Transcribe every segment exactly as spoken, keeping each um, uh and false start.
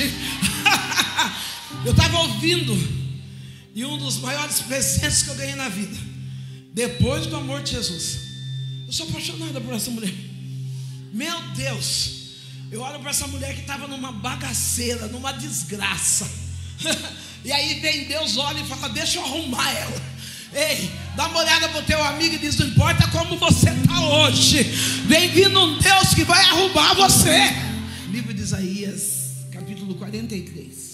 hoje. Eu estava ouvindo, e um dos maiores presentes que eu ganhei na vida, depois do amor de Jesus, eu sou apaixonada por essa mulher. Meu Deus, eu olho para essa mulher que estava numa bagaceira, numa desgraça. E aí vem Deus, olha e fala: deixa eu arrumar ela. Ei, dá uma olhada para o teu amigo e diz: não importa como você está hoje, vem vindo um Deus que vai arrumar você. Livro de Isaías, capítulo quarenta e três.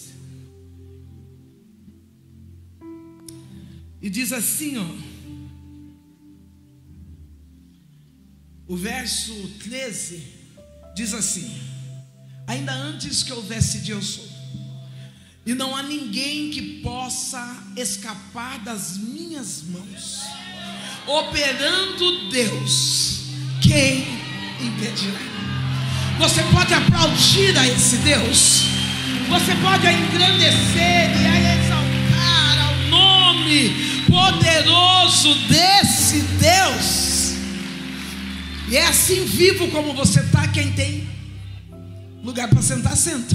E diz assim, ó, o verso treze diz assim: ainda antes que houvesse dia eu sou, e não há ninguém que possa escapar das minhas mãos. Operando Deus, quem impedirá? Você pode aplaudir a esse Deus, você pode engrandecer e a exaltar ao nome poderoso desse Deus. E é assim, vivo como você está. Quem tem lugar para sentar, senta.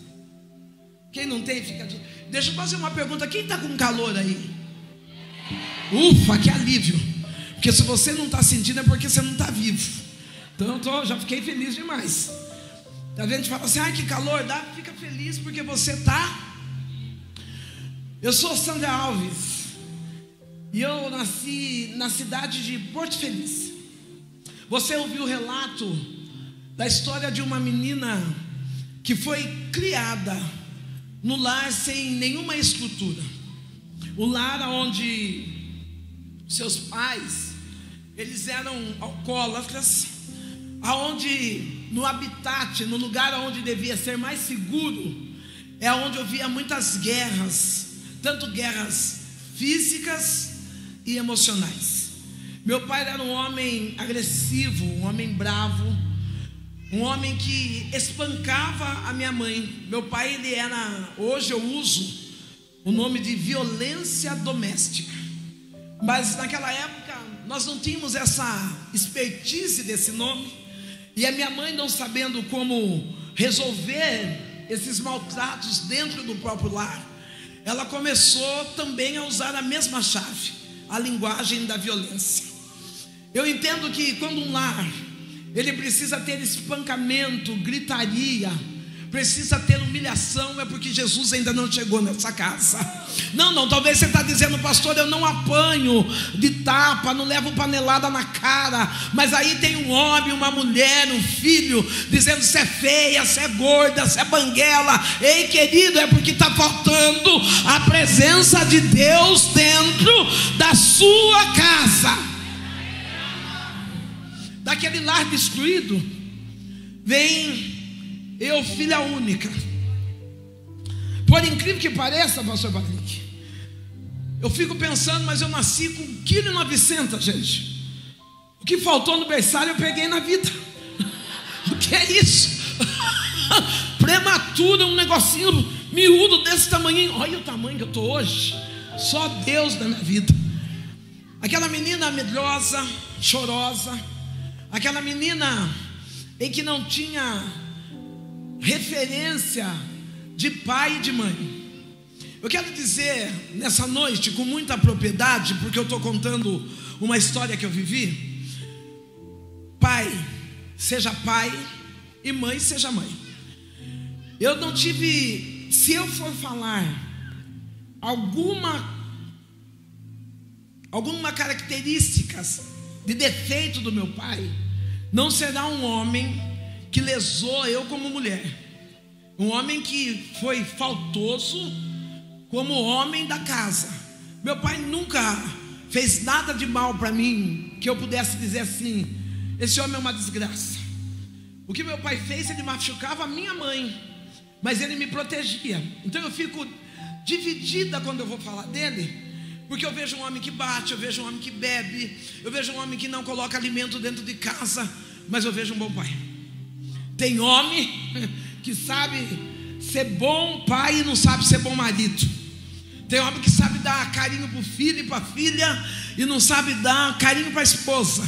Quem não tem, fica de... Deixa eu fazer uma pergunta: quem está com calor aí? Ufa, que alívio. Porque se você não está sentindo é porque você não está vivo. Então eu tô, já fiquei feliz demais. Tá vendo? A gente fala assim: ai, que calor dá. Fica feliz porque você está. Eu sou Sandra Alves, e eu nasci na cidade de Porto Feliz. Você ouviu o relato da história de uma menina que foi criada no lar sem nenhuma estrutura. O lar onde seus pais, eles eram alcoólatras, aonde no habitat, no lugar onde devia ser mais seguro, é onde havia muitas guerras, tanto guerras físicas e emocionais. Meu pai era um homem agressivo, um homem bravo, um homem que espancava a minha mãe. Meu pai, ele era, hoje eu uso o nome de violência doméstica, mas naquela época nós não tínhamos essa expertise desse nome. E a minha mãe, não sabendo como resolver esses maltratos dentro do próprio lar, ela começou também a usar a mesma chave, a linguagem da violência. Eu entendo que quando um lar, ele precisa ter espancamento, gritaria, precisa ter humilhação, é porque Jesus ainda não chegou nessa casa. Não, não, talvez você está dizendo: pastor, eu não apanho de tapa, não levo panelada na cara. Mas aí tem um homem, uma mulher, um filho, dizendo: você é feia, você é gorda, você é banguela. Ei, querido, é porque está faltando a presença de Deus dentro da sua casa. Daquele lar destruído, vem eu, filha única. Por incrível que pareça, pastor Patrick, eu fico pensando, mas eu nasci com um vírgula novecentos quilos, gente. O que faltou no berçário eu peguei na vida. O que é isso? Prematuro, um negocinho miúdo desse tamanho. Olha o tamanho que eu estou hoje. Só Deus na minha vida. Aquela menina medrosa, chorosa, aquela menina em que não tinha referência de pai e de mãe. Eu quero dizer nessa noite com muita propriedade, porque eu estou contando uma história que eu vivi. Pai seja pai e mãe seja mãe. Eu não tive, se eu for falar alguma alguma características de defeito do meu pai, não será um homem que lesou eu como mulher, um homem que foi faltoso como homem da casa. Meu pai nunca fez nada de mal para mim que eu pudesse dizer assim: esse homem é uma desgraça. O que meu pai fez, ele machucava a minha mãe, mas ele me protegia. Então eu fico dividida quando eu vou falar dele, porque eu vejo um homem que bate, eu vejo um homem que bebe, eu vejo um homem que não coloca alimento dentro de casa, mas eu vejo um bom pai. Tem homem que sabe ser bom pai e não sabe ser bom marido. Tem homem que sabe dar carinho para o filho e para a filha e não sabe dar carinho para a esposa.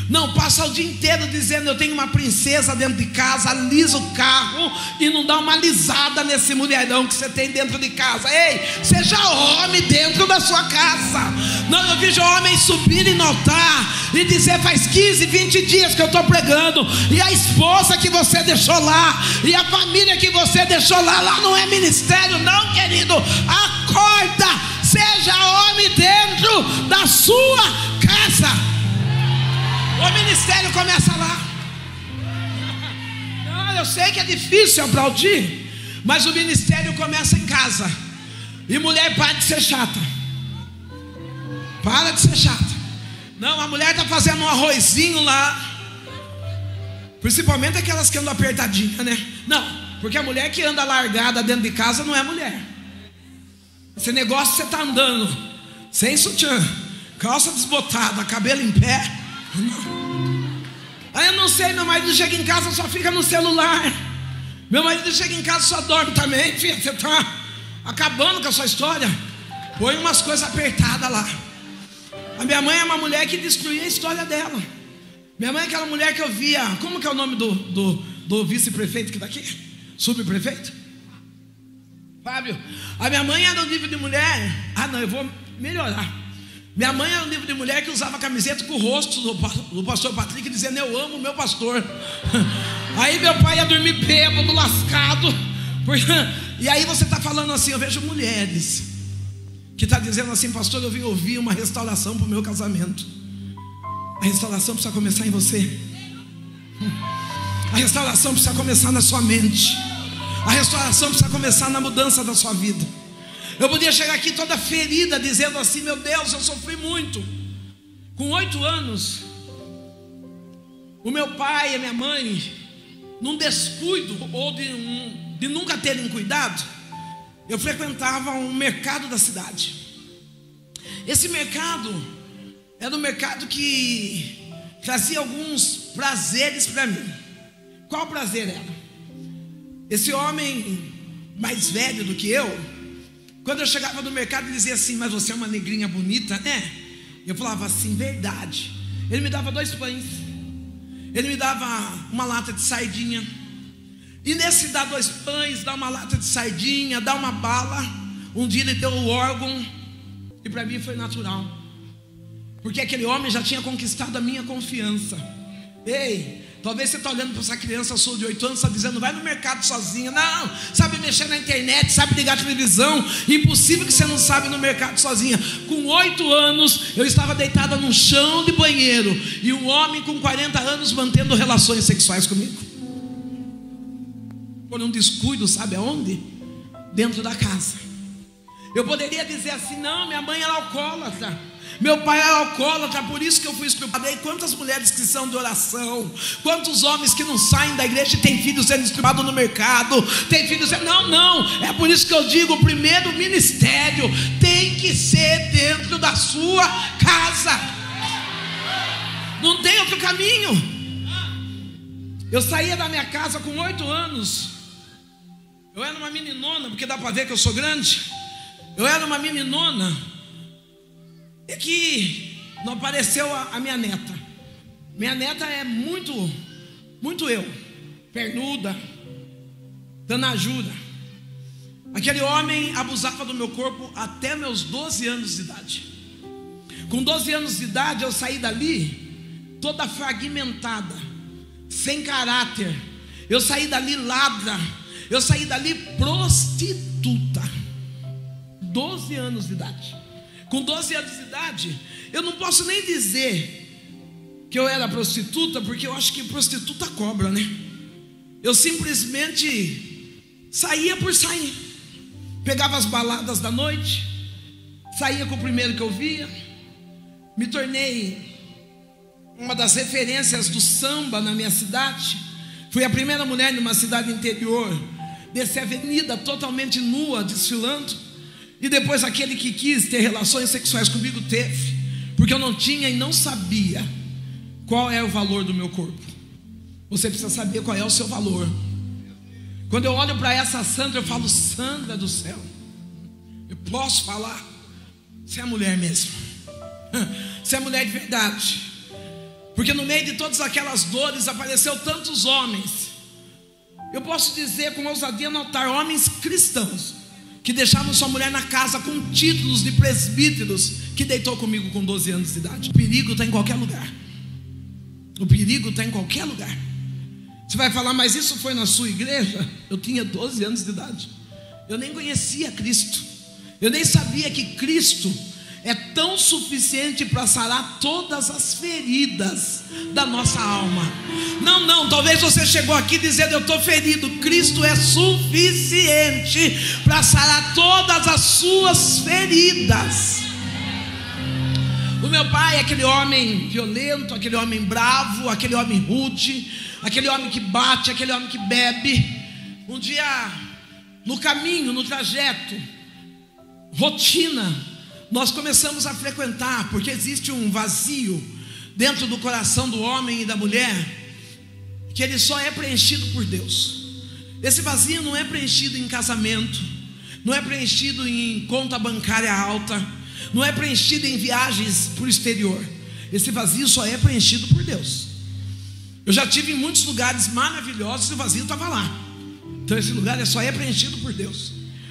Não, passa o dia inteiro dizendo: eu tenho uma princesa dentro de casa, alisa o carro e não dá uma alisada nesse mulherão que você tem dentro de casa. Ei, seja homem dentro da sua casa. Não, eu vejo homens subirem no altar e dizer: faz quinze, vinte dias que eu estou pregando, e a esposa que você deixou lá, e a família que você deixou lá, lá não é ministério não, querido. Acorda, seja homem dentro da sua casa. O ministério começa lá. Não, eu sei que é difícil aplaudir, mas o ministério começa em casa. E mulher, para de ser chata. Para de ser chata. Não, a mulher está fazendo um arrozinho lá, principalmente aquelas que andam apertadinha, né? Não, porque a mulher que anda largada dentro de casa não é mulher. Esse negócio que você está andando sem sutiã, calça desbotada, cabelo em pé. Aí eu não sei, meu marido chega em casa só fica no celular. Meu marido chega em casa só dorme também. Filha, você está acabando com a sua história. Põe umas coisas apertadas lá. A minha mãe é uma mulher que destruía a história dela. Minha mãe é aquela mulher que eu via. Como que é o nome do, do, do vice-prefeito que está aqui? Subprefeito? Fábio. A minha mãe era um nível de mulher. Ah não, eu vou melhorar. Minha mãe era um nível de mulher que usava camiseta com o rosto do, do pastor Patrick, dizendo: eu amo o meu pastor. Aí meu pai ia dormir bêbado, lascado. E aí você está falando assim: eu vejo mulheres que está dizendo assim: pastor, eu vim ouvir uma restauração para o meu casamento. A restauração precisa começar em você. A restauração precisa começar na sua mente. A restauração precisa começar na mudança da sua vida. Eu podia chegar aqui toda ferida, dizendo assim: meu Deus, eu sofri muito. Com oito anos, o meu pai e a minha mãe, num descuido ou de, um, de nunca terem cuidado, eu frequentava um mercado da cidade. Esse mercado era um mercado que trazia alguns prazeres para mim. Qual prazer era? Esse homem mais velho do que eu, quando eu chegava no mercado, ele dizia assim: mas você é uma negrinha bonita, né? Eu falava assim: verdade. Ele me dava dois pães, ele me dava uma lata de sardinha. E nesse dar dois pães, dar uma lata de sardinha, dar uma bala, um dia ele deu o órgão. E para mim foi natural, porque aquele homem já tinha conquistado a minha confiança. Ei, talvez você está olhando para essa criança sua de oito anos, está dizendo: vai no mercado sozinha. Não, sabe mexer na internet, sabe ligar a televisão. Impossível que você não sabe no mercado sozinha. Com oito anos eu estava deitada num chão de banheiro, e um homem com quarenta anos mantendo relações sexuais comigo. Por um descuido, sabe aonde? Dentro da casa. Eu poderia dizer assim: não, minha mãe era alcoólatra, meu pai era alcoólatra, por isso que eu fui estuprada. E quantas mulheres que são de oração, quantos homens que não saem da igreja e têm filhos sendo estuprados no mercado, tem filhos sendo... Não, não, é por isso que eu digo: o primeiro ministério tem que ser dentro da sua casa. Não tem outro caminho. Eu saía da minha casa com oito anos. Eu era uma meninona, porque dá para ver que eu sou grande. Eu era uma meninona. É que não apareceu a, a minha neta. Minha neta é muito, muito eu, pernuda, tanajuda. Aquele homem abusava do meu corpo até meus doze anos de idade. Com doze anos de idade eu saí dali toda fragmentada, sem caráter. Eu saí dali ladra. Eu saí dali prostituta. doze anos de idade. Com doze anos de idade, eu não posso nem dizer que eu era prostituta, porque eu acho que prostituta cobra, né? Eu simplesmente saía por sair. Pegava as baladas da noite, saía com o primeiro que eu via. Me tornei uma das referências do samba na minha cidade. Fui a primeira mulher numa cidade interior descer a avenida totalmente nua, desfilando. E depois aquele que quis ter relações sexuais comigo teve, porque eu não tinha e não sabia qual é o valor do meu corpo. Você precisa saber qual é o seu valor. Quando eu olho para essa Sandra, eu falo: Sandra do céu, eu posso falar? Você é mulher mesmo. Você é mulher de verdade. Porque no meio de todas aquelas dores apareceu tantos homens. Eu posso dizer com ousadia notar homens cristãos que deixaram sua mulher na casa com títulos de presbíteros, que deitou comigo com doze anos de idade. O perigo está em qualquer lugar. O perigo está em qualquer lugar. Você vai falar, mas isso foi na sua igreja? Eu tinha doze anos de idade. Eu nem conhecia Cristo. Eu nem sabia que Cristo é tão suficiente para sarar todas as feridas da nossa alma. Não, não, talvez você chegou aqui dizendo, eu estou ferido. Cristo é suficiente para sarar todas as suas feridas. O meu pai é aquele homem violento, aquele homem bravo, aquele homem rude, aquele homem que bate, aquele homem que bebe. Um dia, no caminho, no trajeto, rotina, nós começamos a frequentar, porque existe um vazio dentro do coração do homem e da mulher, que ele só é preenchido por Deus. Esse vazio não é preenchido em casamento, não é preenchido em conta bancária alta, não é preenchido em viagens para o exterior. Esse vazio só é preenchido por Deus. Eu já tive em muitos lugares maravilhosos e o vazio estava lá. Então esse lugar só é preenchido por Deus.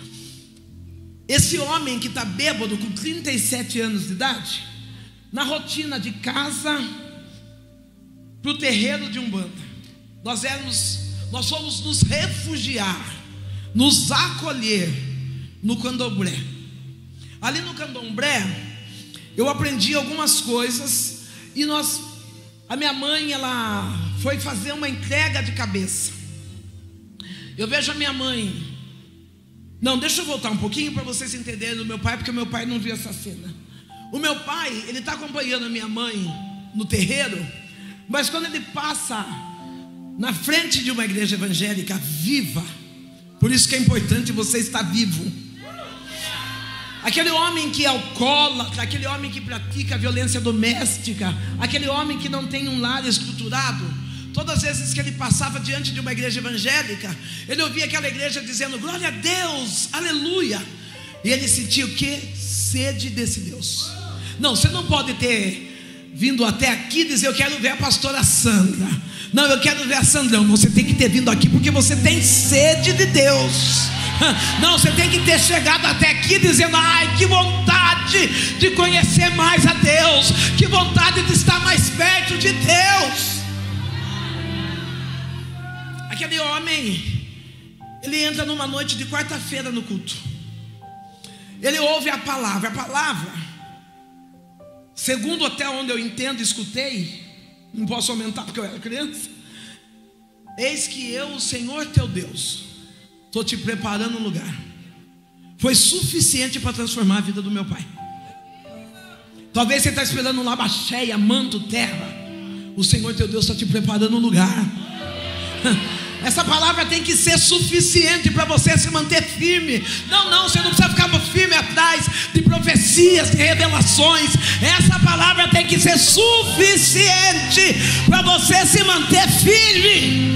Esse homem que está bêbado com trinta e sete anos de idade, na rotina de casa para o terreiro de Umbanda, nós éramos, nós fomos nos refugiar, nos acolher no candomblé. Ali no candomblé eu aprendi algumas coisas, e nós, a minha mãe, ela foi fazer uma entrega de cabeça. Eu vejo a minha mãe. Não, deixa eu voltar um pouquinho para vocês entenderem do meu pai, porque o meu pai não viu essa cena. O meu pai, ele está acompanhando a minha mãe no terreiro, mas quando ele passa na frente de uma igreja evangélica viva, por isso que é importante você estar vivo. Aquele homem que é alcoólatra, aquele homem que pratica violência doméstica, aquele homem que não tem um lar estruturado, todas as vezes que ele passava diante de uma igreja evangélica, ele ouvia aquela igreja dizendo, glória a Deus, aleluia. E ele sentia o que? Sede desse Deus. Não, você não pode ter vindo até aqui e dizer, eu quero ver a pastora Sandra. Não, eu quero ver a Sandrão. Você tem que ter vindo aqui porque você tem sede de Deus. Não, você tem que ter chegado até aqui dizendo, ai, que vontade de conhecer mais a Deus, que vontade de estar mais perto de Deus. Aquele homem, ele entra numa noite de quarta-feira no culto. Ele ouve a palavra. A palavra, segundo até onde eu entendo e escutei, não posso aumentar porque eu era criança. Eis que eu, o Senhor teu Deus, estou te preparando um lugar. Foi suficiente para transformar a vida do meu pai. Talvez você está esperando um labacheia, manto, terra. O Senhor teu Deus está te preparando um lugar. Essa palavra tem que ser suficiente para você se manter firme. Não, não, você não precisa ficar firme atrás de profecias, de revelações. Essa palavra tem que ser suficiente para você se manter firme.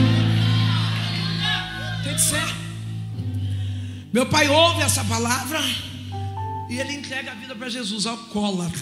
Tem que ser. Meu pai ouve essa palavra e ele entrega a vida para Jesus, alcoólatra.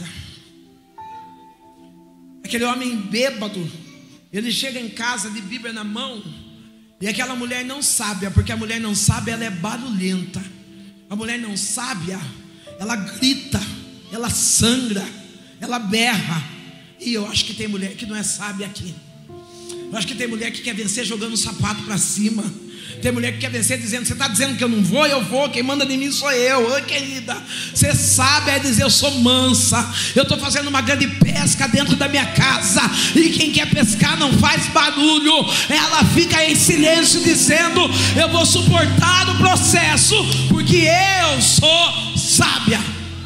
Aquele homem bêbado, ele chega em casa de Bíblia na mão, e aquela mulher não sábia, porque a mulher não sábia, ela é barulhenta. A mulher não sábia, ela grita, ela sangra, ela berra. E eu acho que tem mulher que não é sábia aqui. Eu acho que tem mulher que quer vencer jogando o sapato para cima. Tem mulher que quer vencer dizendo, você está dizendo que eu não vou, eu vou, quem manda em mim sou eu. Oi, querida, você sabe é dizer, eu sou mansa, eu estou fazendo uma grande pesca dentro da minha casa, e quem quer pescar não faz barulho. Ela fica em silêncio dizendo, eu vou suportar o processo, porque eu sou sábia.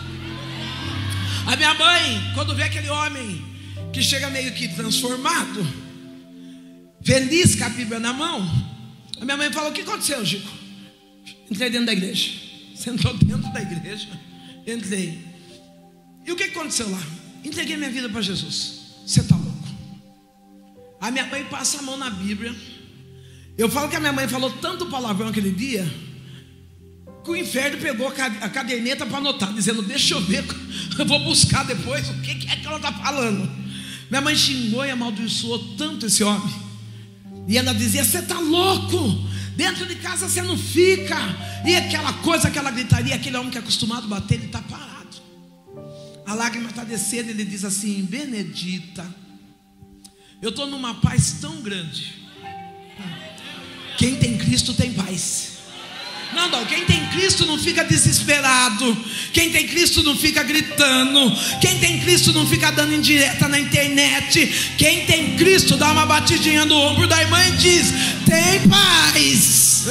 A minha mãe, quando vê aquele homem que chega meio que transformado, feliz com a Bíblia na mão, a minha mãe falou, o que aconteceu, Chico? Entrei dentro da igreja. Sentou dentro da igreja. Entrei. E o que aconteceu lá? Entreguei minha vida para Jesus. Você está louco? A minha mãe passa a mão na Bíblia. Eu falo que a minha mãe falou tanto palavrão aquele dia, que o inferno pegou a caderneta para anotar, dizendo, deixa eu ver, eu vou buscar depois o que é que ela está falando. Minha mãe xingou e amaldiçoou tanto esse homem. E ela dizia: você está louco, dentro de casa você não fica. E aquela coisa, aquela gritaria, aquele homem que é acostumado a bater, ele está parado. A lágrima está descendo, ele diz assim: Benedita, eu estou numa paz tão grande. Quem tem Cristo tem paz. Não, não, quem tem Cristo não fica desesperado. Quem tem Cristo não fica gritando. Quem tem Cristo não fica dando indireta na internet. Quem tem Cristo dá uma batidinha no ombro da irmã e diz: tem paz.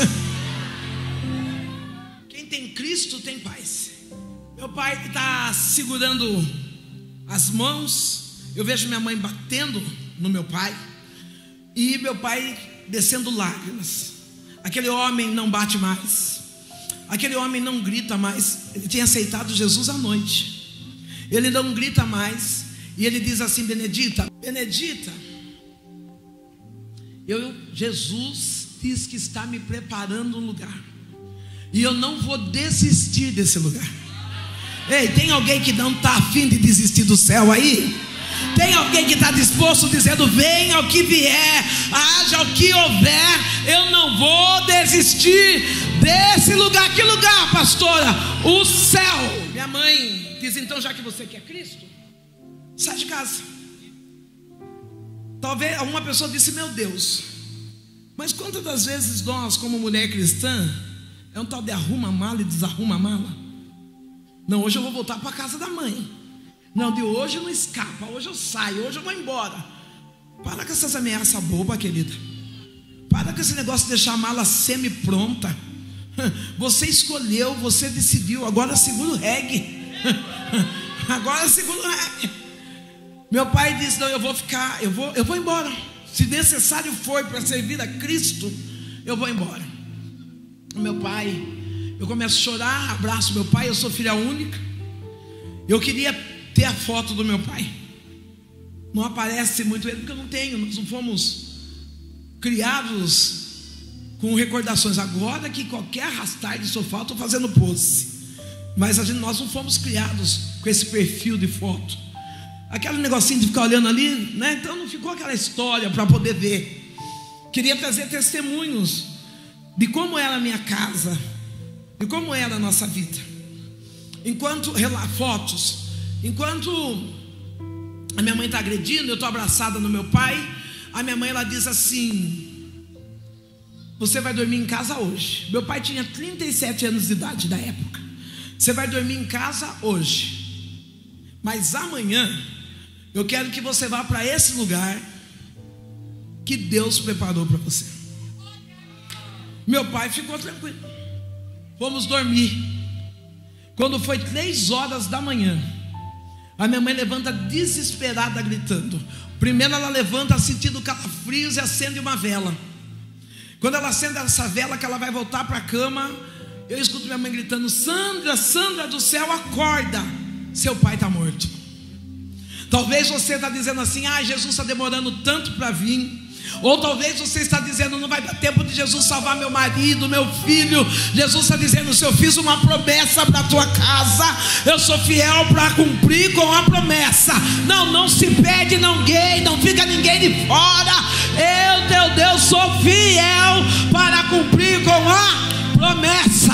Quem tem Cristo tem paz. Meu pai está segurando as mãos. Eu vejo minha mãe batendo no meu pai. E meu pai descendo lágrimas. Aquele homem não bate mais. Aquele homem não grita mais. Ele tinha aceitado Jesus à noite. Ele não grita mais. E ele diz assim: Benedita, Benedita, eu, Jesus diz que está me preparando um lugar. E eu não vou desistir desse lugar. Ei, tem alguém que não está afim de desistir do céu aí? Tem alguém que está disposto dizendo: venha o que vier, haja o que houver, eu não vou desistir desse lugar. Que lugar, pastora? O céu. Minha mãe diz: então, já que você quer Cristo, sai de casa. Talvez alguma pessoa disse: meu Deus, mas quantas das vezes nós, como mulher cristã, é um tal de arruma a mala e desarruma a mala? Não, hoje eu vou voltar para a casa da mãe. Não, de hoje não escapa, hoje eu saio, hoje eu vou embora. Para com essas ameaças bobas, querida. Para com esse negócio de deixar a mala semi-pronta. Você escolheu, você decidiu. Agora segura o reggae. Agora segura o reggae. Meu pai disse: não, eu vou ficar, eu vou, eu vou embora. Se necessário for para servir a Cristo, eu vou embora. Meu pai, eu começo a chorar, abraço meu pai. Eu sou filha única. Eu queria ter a foto do meu pai. Não aparece muito ele, porque eu não tenho. Nós não fomos criados com recordações. Agora que qualquer arrastar de sofá, eu estou fazendo pose. Mas a gente, nós não fomos criados com esse perfil de foto. Aquele negocinho de ficar olhando ali, né? Então não ficou aquela história para poder ver. Queria trazer testemunhos de como era a minha casa, de como era a nossa vida. Enquanto, fotos, enquanto a minha mãe está agredindo, eu estou abraçada no meu pai. A minha mãe, ela diz assim: você vai dormir em casa hoje. Meu pai tinha trinta e sete anos de idade na época. Você vai dormir em casa hoje, mas amanhã eu quero que você vá para esse lugar que Deus preparou para você. Meu pai ficou tranquilo. Fomos dormir. Quando foi três horas da manhã, a minha mãe levanta desesperada, gritando. Primeiro ela levanta sentindo calafrios e acende uma vela. Quando ela acende essa vela, que ela vai voltar para a cama, eu escuto minha mãe gritando: Sandra, Sandra do céu, acorda, seu pai está morto. Talvez você está dizendo assim: ah, Jesus está demorando tanto para vir. Ou talvez você está dizendo: não vai dar tempo de Jesus salvar meu marido, meu filho. Jesus está dizendo: se eu fiz uma promessa para a tua casa, eu sou fiel para cumprir com a promessa. Não, não se perde ninguém, não fica ninguém de fora. Eu, teu Deus, sou fiel para cumprir com a promessa.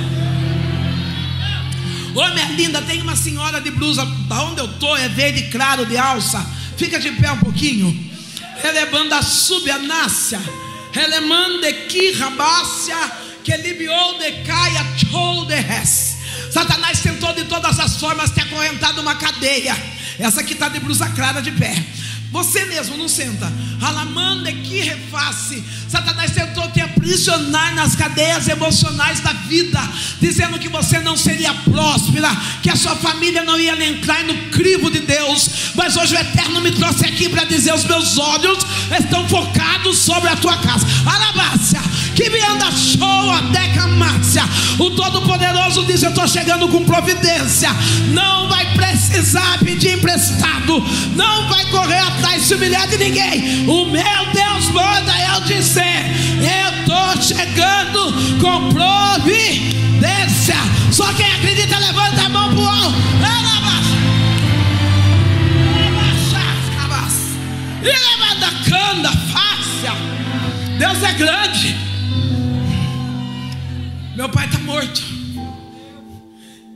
Ô, minha linda, tem uma senhora de blusa, da onde eu estou é verde claro, de alça. Fica de pé um pouquinho. Relebanda subianácia, relemande que rabácia, que libiou de caia chou de res. Satanás tentou de todas as formas te acorrentar numa cadeia. Essa aqui está de blusa clara de pé. Você mesmo não senta. Alamande que reface. Satanás tentou te aprisionar nas cadeias emocionais da vida, dizendo que você não seria próspera, que a sua família não ia entrar no crivo de Deus. Mas hoje o Eterno me trouxe aqui para dizer: os meus olhos estão focados sobre a tua casa. Alabácia, que me anda show a decamácia. O Todo-Poderoso diz: eu estou chegando com providência. Não vai precisar pedir emprestado, não vai correr atrás, se humilhar de ninguém. O meu Deus manda eu dizer: eu estou chegando com providência. Só quem acredita levanta a mão para o alto.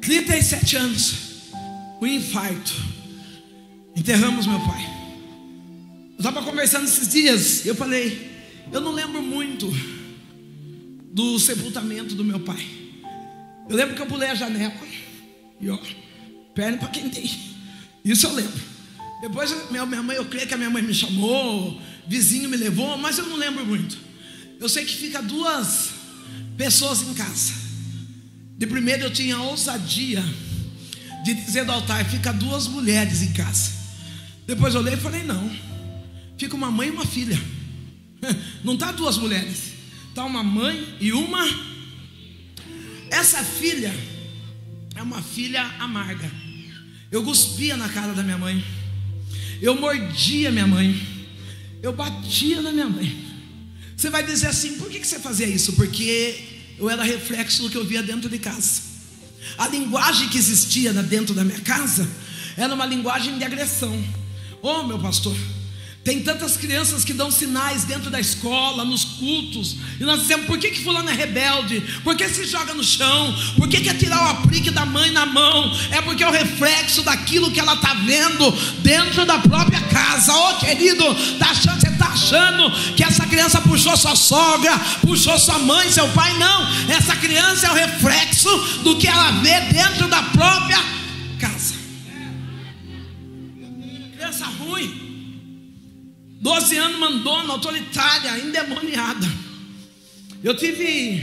trinta e sete anos, um infarto. Enterramos meu pai. Eu estava conversando esses dias, eu falei, eu não lembro muito do sepultamento do meu pai. Eu lembro que eu pulei a janela e ó, perna para quem tem. Isso eu lembro. Depois minha mãe, eu creio que a minha mãe me chamou, vizinho me levou, mas eu não lembro muito. Eu sei que fica duas pessoas em casa. De primeiro eu tinha a ousadia de dizer do altar, fica duas mulheres em casa. Depois eu olhei e falei, não, fica uma mãe e uma filha. Não está duas mulheres, está uma mãe e uma. Essa filha é uma filha amarga. Eu cuspia na cara da minha mãe, eu mordia minha mãe, eu batia na minha mãe. Você vai dizer assim, por que você fazia isso? Porque eu era reflexo do que eu via dentro de casa. A linguagem que existia dentro da minha casa era uma linguagem de agressão. Oh, meu pastor, tem tantas crianças que dão sinais dentro da escola, nos cultos, e nós dizemos, por que que fulano é rebelde? Por que se joga no chão? Por que quer tirar o aplique da mãe na mão? É porque é o reflexo daquilo que ela está vendo dentro da própria casa. Oh, querido, tá achando, você está achando que essa criança puxou sua sogra, puxou sua mãe, seu pai? Não, essa criança é o reflexo do que ela vê dentro da própria casa. Criança ruim, doze anos, mandona, autoritária, endemoniada. Eu tive,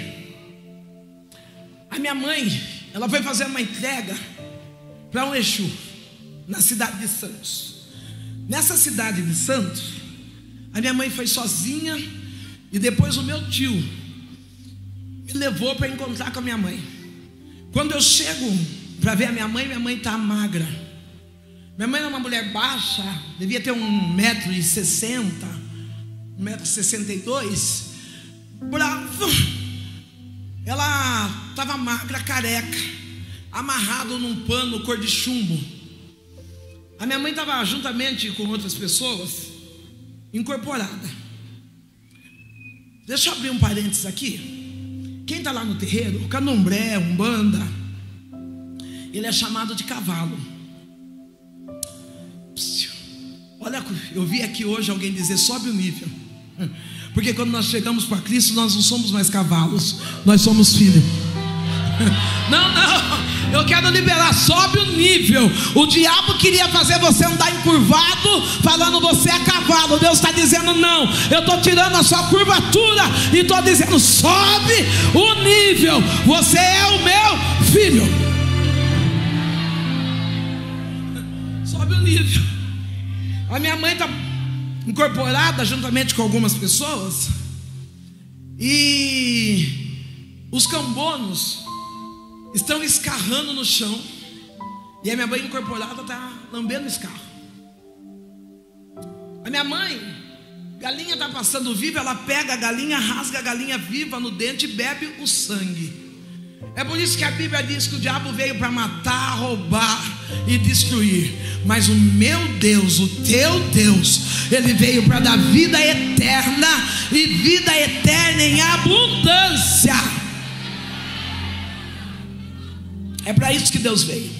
a minha mãe, ela foi fazer uma entrega para um Exu na cidade de Santos. Nessa cidade de Santos, a minha mãe foi sozinha, e depois o meu tio me levou para encontrar com a minha mãe. Quando eu chego para ver a minha mãe, minha mãe está magra. Minha mãe era uma mulher baixa, devia ter um metro e sessenta, um metro e sessenta e dois, brava. Ela estava magra, careca, amarrado num pano cor de chumbo. A minha mãe estava juntamente com outras pessoas, incorporada. Deixa eu abrir um parênteses aqui. Quem está lá no terreiro, o candomblé, umbanda, ele é chamado de cavalo. Olha, eu vi aqui hoje alguém dizer, sobe o nível. Porque quando nós chegamos para Cristo, nós não somos mais cavalos, nós somos filhos. Não, não, eu quero liberar, sobe o nível. O diabo queria fazer você andar encurvado, falando você é cavalo. Deus está dizendo, não, eu estou tirando a sua curvatura e estou dizendo, sobe o nível. Você é o meu filho. Sobe o nível. A minha mãe está incorporada juntamente com algumas pessoas, e os cambonos estão escarrando no chão, e a minha mãe incorporada está lambendo o escarro. A minha mãe, galinha está passando viva, ela pega a galinha, rasga a galinha viva no dente e bebe o sangue. É por isso que a Bíblia diz que o diabo veio para matar, roubar e destruir. Mas o meu Deus, o teu Deus, ele veio para dar vida eterna, e vida eterna em abundância. É para isso que Deus veio.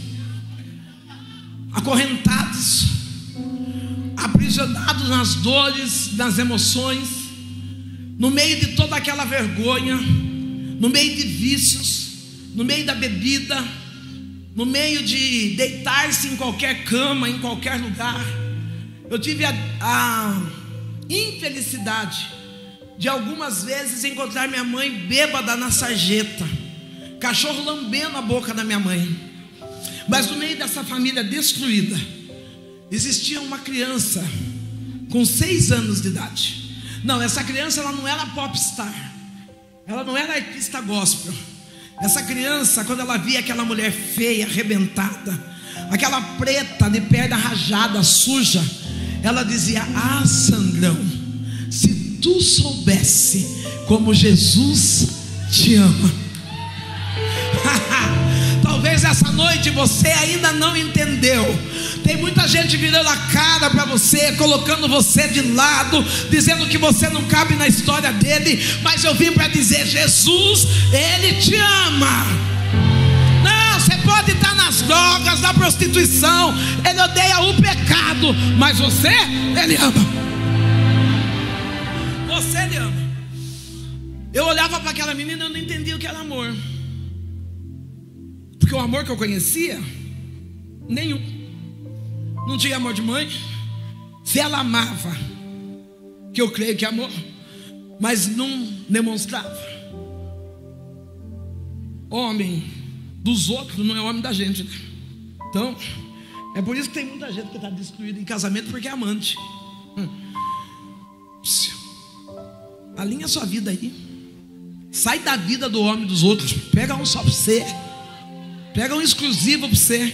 Acorrentados, aprisionados nas dores, nas emoções, no meio de toda aquela vergonha, no meio de vícios, no meio da bebida, no meio de deitar-se em qualquer cama, em qualquer lugar. Eu tive a, a infelicidade de algumas vezes encontrar minha mãe bêbada na sarjeta, cachorro lambendo a boca da minha mãe. Mas no meio dessa família destruída, existia uma criança com seis anos de idade. Não, essa criança ela não era popstar, ela não era artista gospel. Essa criança, quando ela via aquela mulher feia, arrebentada, aquela preta de perna rajada, suja, ela dizia, ah, Sandrão, se tu soubesse como Jesus te ama. Talvez essa noite você ainda não entendeu. Tem muita gente virando a cara para você, colocando você de lado, dizendo que você não cabe na história dele. Mas eu vim para dizer, Jesus, ele te ama. Não, você pode drogas, da prostituição, ele odeia o pecado, mas você, ele ama. Você, ele ama. Eu olhava para aquela menina e eu não entendia o que era amor, porque o amor que eu conhecia, nenhum. Não tinha amor de mãe. Se ela amava, que eu creio que amou, mas não demonstrava. Homem dos outros não é homem da gente, né? Então, é por isso que tem muita gente que está destruída em casamento, porque é amante. hum. Alinha sua vida aí. Sai da vida do homem dos outros. Pega um só para você. Pega um exclusivo para você.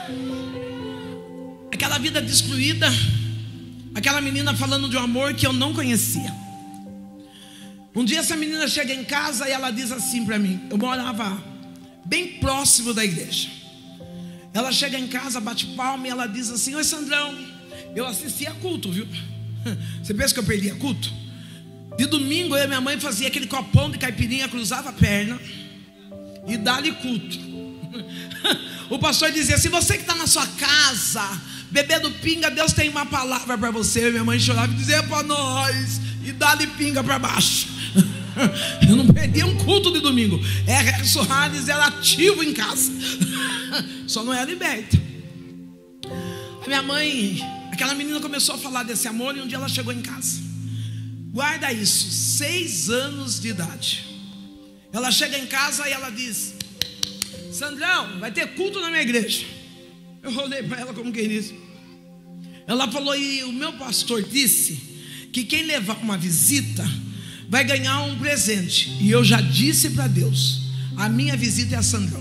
Aquela vida destruída, aquela menina falando de um amor que eu não conhecia. Um dia essa menina chega em casa e ela diz assim para mim. Eu morava bem próximo da igreja. Ela chega em casa, bate palma e ela diz assim: oi Sandrão, eu assistia culto, viu? Você pensa que eu perdia culto? De domingo eu e minha mãe fazia aquele copão de caipirinha, cruzava a perna e dá-lhe culto. O pastor dizia: se você que está na sua casa bebendo pinga, Deus tem uma palavra para você. Minha mãe chorava e dizia: para nós, e dá-lhe pinga para baixo. Eu não perdia um culto de domingo. É, Soares era ativo em casa, só não é liberta. A minha mãe, aquela menina começou a falar desse amor e um dia ela chegou em casa. Guarda isso, seis anos de idade. Ela chega em casa e ela diz: Sandrão, vai ter culto na minha igreja. Eu olhei para ela como quem disse. Ela falou: e o meu pastor disse que quem levar uma visita vai ganhar um presente. E eu já disse para Deus: a minha visita é a Sandrão.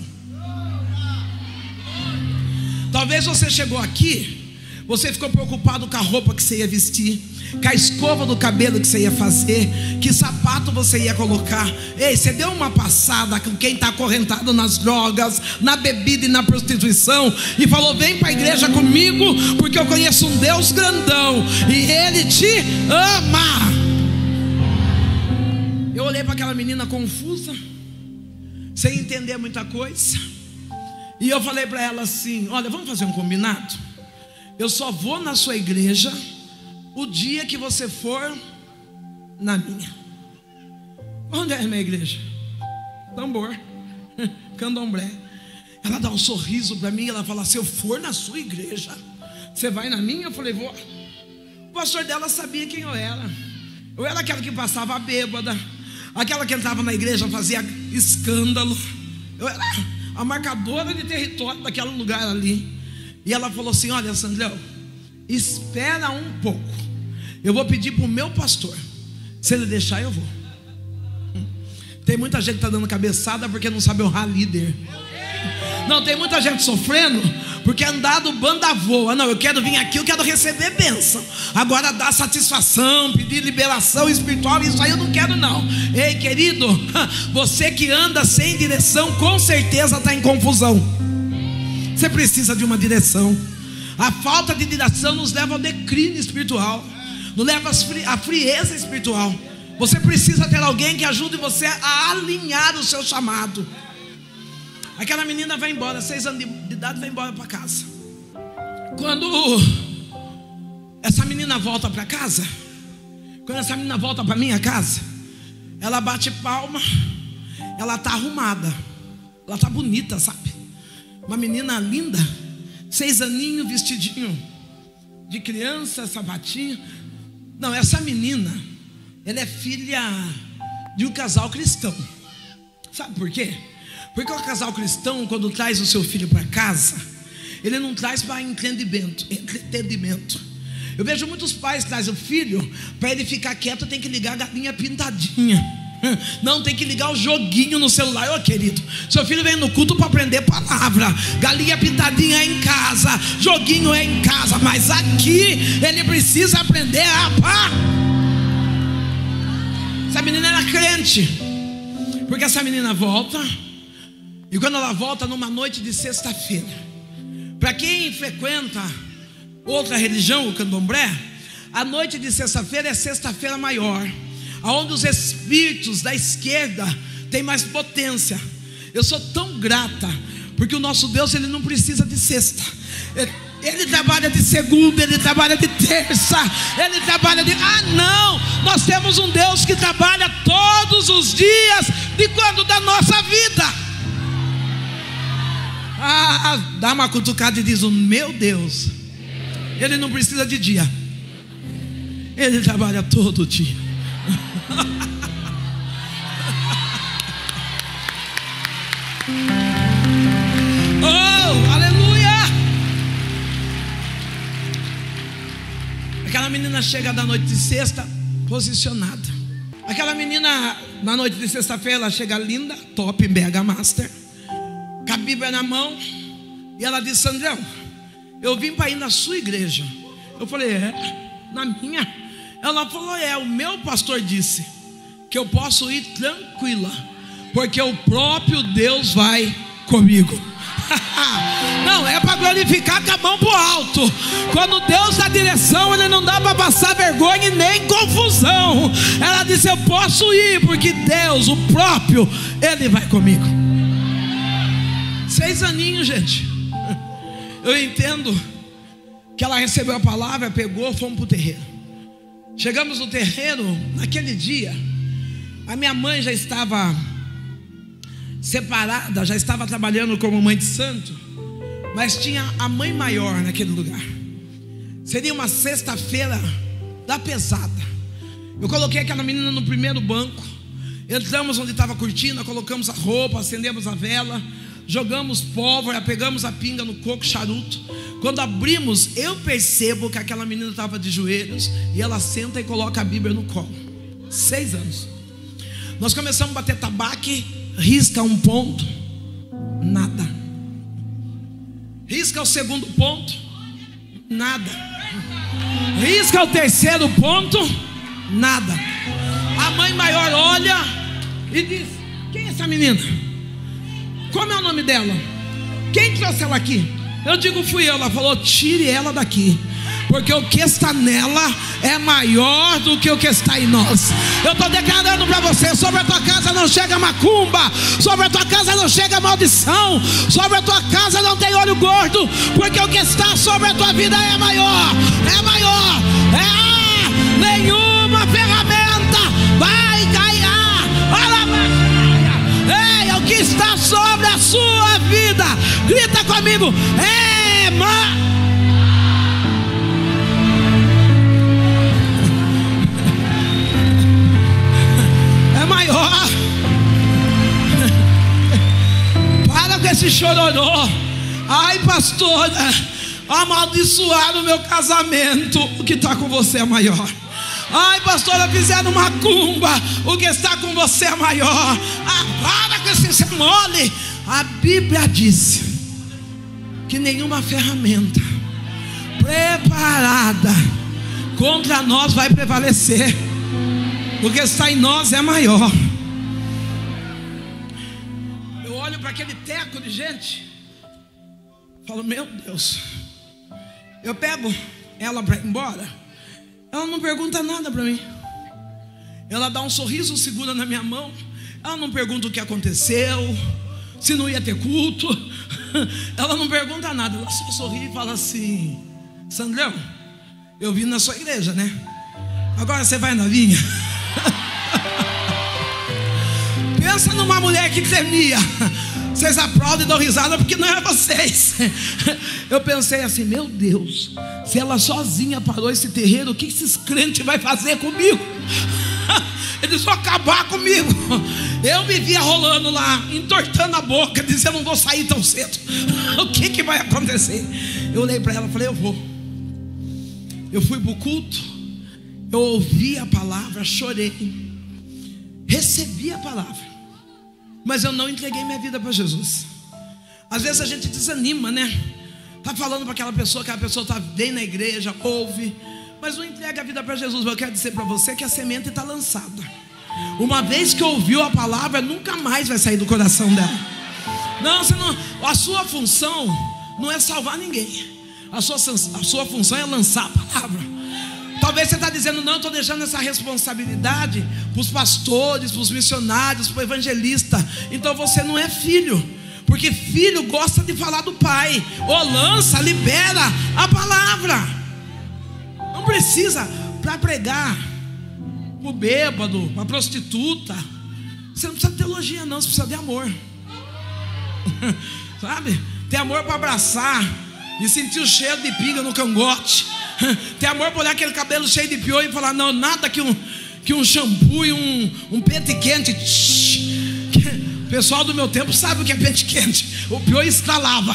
Talvez você chegou aqui, você ficou preocupado com a roupa que você ia vestir, com a escova do cabelo que você ia fazer, que sapato você ia colocar. Ei, você deu uma passada com quem está acorrentado nas drogas, na bebida e na prostituição, e falou: vem para a igreja comigo, porque eu conheço um Deus grandão e Ele te ama. Eu olhei para aquela menina confusa, sem entender muita coisa, e eu falei para ela assim: olha, vamos fazer um combinado. Eu só vou na sua igreja o dia que você for na minha. Onde é a minha igreja? Tambor, Candomblé. Ela dá um sorriso para mim. Ela fala: se eu for na sua igreja, você vai na minha? Eu falei: vou. O pastor dela sabia quem eu era. Eu era aquela que passava bêbada, aquela que entrava na igreja, fazia escândalo. Eu era a marcadora de território daquele lugar ali. E ela falou assim: olha, Sandrão, espera um pouco, eu vou pedir para o meu pastor, se ele deixar eu vou. Tem muita gente que está dando cabeçada porque não sabe honrar líder. Não, tem muita gente sofrendo porque andado banda voa. Não, eu quero vir aqui, eu quero receber bênção. Agora dar satisfação, pedir liberação espiritual, isso aí eu não quero não. Ei, querido, você que anda sem direção, com certeza está em confusão. Você precisa de uma direção. A falta de direção nos leva ao declínio espiritual, nos leva à frieza espiritual. Você precisa ter alguém que ajude você a alinhar o seu chamado. Aquela menina vai embora, seis anos de idade, vai embora para casa. Quando essa menina volta para casa, quando essa menina volta para minha casa, ela bate palma, ela está arrumada, ela está bonita, sabe? Uma menina linda, seis aninhos, vestidinho de criança, sapatinho. Não, essa menina, ela é filha de um casal cristão. Sabe por quê? Porque o casal cristão, quando traz o seu filho para casa, ele não traz para entendimento, entendimento. Eu vejo muitos pais que trazem o filho, para ele ficar quieto tem que ligar a galinha pintadinha. Não, tem que ligar o joguinho no celular. Ô querido, seu filho vem no culto para aprender palavra. Galinha pintadinha é em casa, joguinho é em casa, mas aqui ele precisa aprender a pá. Essa menina era crente, porque essa menina volta, e quando ela volta numa noite de sexta-feira, para quem frequenta outra religião, o candomblé, a noite de sexta-feira é sexta-feira maior, onde os espíritos da esquerda têm mais potência. Eu sou tão grata, Porque o nosso Deus, Ele não precisa de sexta. Ele, ele trabalha de segunda, Ele trabalha de terça, Ele trabalha de... Ah não, nós temos um Deus que trabalha todos os dias. De quando? Da nossa vida. Ah, dá uma cutucada e diz: o meu Deus, Ele não precisa de dia, Ele trabalha todo dia. Oh, aleluia! Aquela menina chega da noite de sexta posicionada. Aquela menina na noite de sexta-feira, ela chega linda, top, mega master, com a Bíblia na mão. E ela disse: Sandrão, eu vim para ir na sua igreja. Eu falei: é? Na minha? Ela falou: é, o meu pastor disse que eu posso ir tranquila, porque o próprio Deus vai comigo. Não, é para glorificar com a mão pro alto. Quando Deus dá direção, Ele não dá para passar vergonha e nem confusão. Ela disse: eu posso ir, porque Deus, o próprio, Ele vai comigo. Seis aninhos, gente. Eu entendo que ela recebeu a palavra, pegou, fomos para o terreiro. Chegamos no terreiro, naquele dia a minha mãe já estava separada, já estava trabalhando como mãe de santo, mas tinha a mãe maior naquele lugar. Seria uma sexta-feira da pesada. Eu coloquei aquela menina no primeiro banco. Entramos onde estava a cortina, colocamos a roupa, acendemos a vela, jogamos pólvora, pegamos a pinga no coco, charuto. Quando abrimos, eu percebo que aquela menina estava de joelhos, e ela senta e coloca a Bíblia no colo. Seis anos. Nós começamos a bater tabaque. Risca um ponto, nada. Risca o segundo ponto, nada. Risca o terceiro ponto, nada. A mãe maior olha e diz: quem é essa menina? Como é o nome dela? Quem trouxe ela aqui? Eu digo: fui eu. Ela falou: tire ela daqui, porque o que está nela é maior do que o que está em nós. Eu estou declarando para você: sobre a tua casa não chega macumba, sobre a tua casa não chega maldição, sobre a tua casa não tem olho gordo, porque o que está sobre a tua vida é maior, é maior, é ah, nenhuma ferramenta vai cair. Ei, é o que está sobre a sua vida. Grita comigo: é maior. Maior. Para com esse chororô. Ai, pastora, amaldiçoaram o meu casamento. O que está com você é maior. Ai, pastora, fizeram macumba. O que está com você é maior. Ah, para com esse mole. A Bíblia diz que nenhuma ferramenta preparada contra nós vai prevalecer. O que está em nós é maior. Eu olho para aquele teco de gente, falo: meu Deus. Eu pego ela para ir embora, ela não pergunta nada para mim. Ela dá um sorriso, segura na minha mão. Ela não pergunta o que aconteceu, se não ia ter culto. Ela não pergunta nada. Ela só sorri e fala assim: Sandrão, eu vim na sua igreja, né? Agora você vai na minha. Pensa numa mulher que temia. Vocês aplaudem e dão risada porque não é vocês. Eu pensei assim: meu Deus, se ela sozinha parou esse terreiro, o que esses crentes vão fazer comigo? Eles vão acabar comigo. Eu me via rolando lá, entortando a boca, dizendo: não vou sair tão cedo. O que que vai acontecer? Eu olhei para ela e falei: eu vou. Eu fui para o culto, eu ouvi a palavra, chorei, recebi a palavra, mas eu não entreguei minha vida para Jesus. Às vezes a gente desanima, né? Está falando para aquela pessoa, que a pessoa está bem na igreja, ouve, mas não entrega a vida para Jesus. Mas eu quero dizer para você que a semente está lançada. Uma vez que ouviu a palavra, nunca mais vai sair do coração dela. Não, você não, a sua função não é salvar ninguém. A sua, a sua função é lançar a palavra. Talvez você está dizendo: não, estou deixando essa responsabilidade para os pastores, para os missionários, para o evangelista. Então você não é filho, Porque filho gosta de falar do pai. Ou lança, libera a palavra. Não precisa para pregar o bêbado, a prostituta. Você não precisa de teologia não, você precisa de amor. Sabe? Tem amor para abraçar e sentir o cheiro de pinga no cangote. Tem amor para olhar aquele cabelo cheio de piolho e falar: não, nada que um, que um shampoo e um, um pente quente. O pessoal do meu tempo sabe o que é pente quente. O piolho estralava.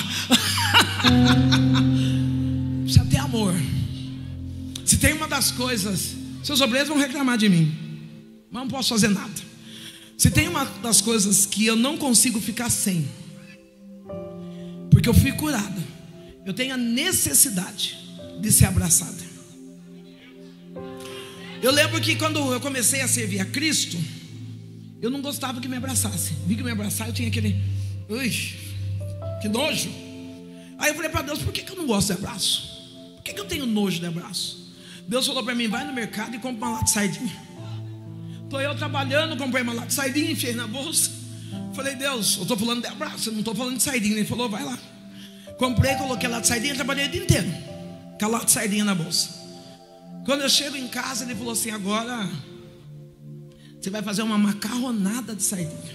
Precisa ter amor. Se tem uma das coisas, seus obreiros vão reclamar de mim, mas não posso fazer nada. Se tem uma das coisas que eu não consigo ficar sem, porque eu fui curada, eu tenho a necessidade de ser abraçada. Eu lembro que quando eu comecei a servir a Cristo, eu não gostava que me abraçasse. Vi que me abraçar, eu tinha aquele, ui, que nojo. Aí eu falei para Deus: por que, que eu não gosto de abraço? Por que, que eu tenho nojo de abraço? Deus falou para mim: vai no mercado e compra uma lata de sardinha. Estou eu trabalhando, comprei uma lata de sardinha, enfiei na bolsa. Falei: Deus, eu estou falando de abraço, eu não estou falando de sardinha. Ele falou: vai lá. Comprei, coloquei a lata de sardinha, trabalhei o dia inteiro com a lata de sardinha na bolsa. Quando eu chego em casa, ele falou assim: agora você vai fazer uma macarronada de sardinha.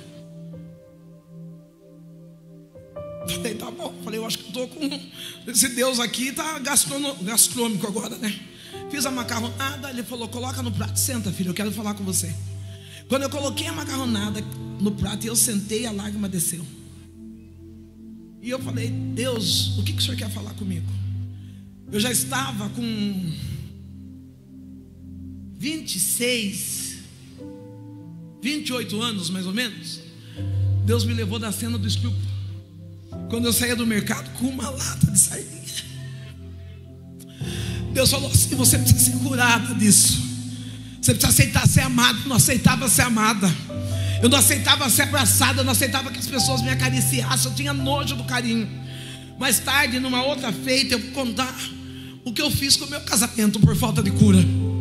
Falei: tá bom. Falei: eu acho que estou com esse Deus aqui, está gastrômico agora, né? Fiz a macarronada, ele falou: coloca no prato, senta, filho, eu quero falar com você. Quando eu coloquei a macarronada no prato e eu sentei, a lágrima desceu. E eu falei: Deus, o que, que o Senhor quer falar comigo? Eu já estava com vinte e seis, vinte e oito anos mais ou menos. Deus me levou da cena do estupro, quando eu saía do mercado com uma lata de sardinha. Deus falou assim: você precisa ser curada disso. Você precisa aceitar ser amado. Eu não aceitava ser amada, eu não aceitava ser abraçada, eu não aceitava que as pessoas me acariciassem. Eu tinha nojo do carinho. Mais tarde, numa outra feita, eu vou contar o que eu fiz com o meu casamento por falta de cura.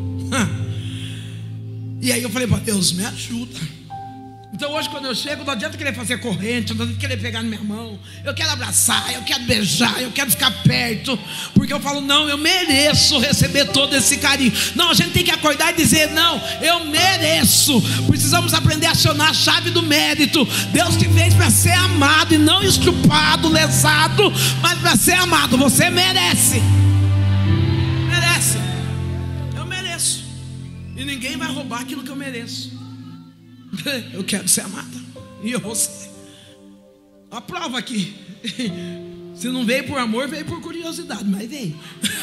E aí eu falei para Deus: me ajuda. Então hoje, quando eu chego, não adianta querer fazer corrente, não adianta querer pegar na minha mão. Eu quero abraçar, eu quero beijar, eu quero ficar perto, porque eu falo: não, eu mereço receber todo esse carinho. Não, a gente tem que acordar e dizer: não, eu mereço. Precisamos aprender a acionar a chave do mérito. Deus te fez para ser amado e não estupado, lesado, mas para ser amado. Você merece. Merece. Eu mereço. E ninguém vai roubar aquilo que eu mereço. Eu quero ser amada, e eu vou ser. A prova aqui: se não veio por amor, veio por curiosidade, mas veio.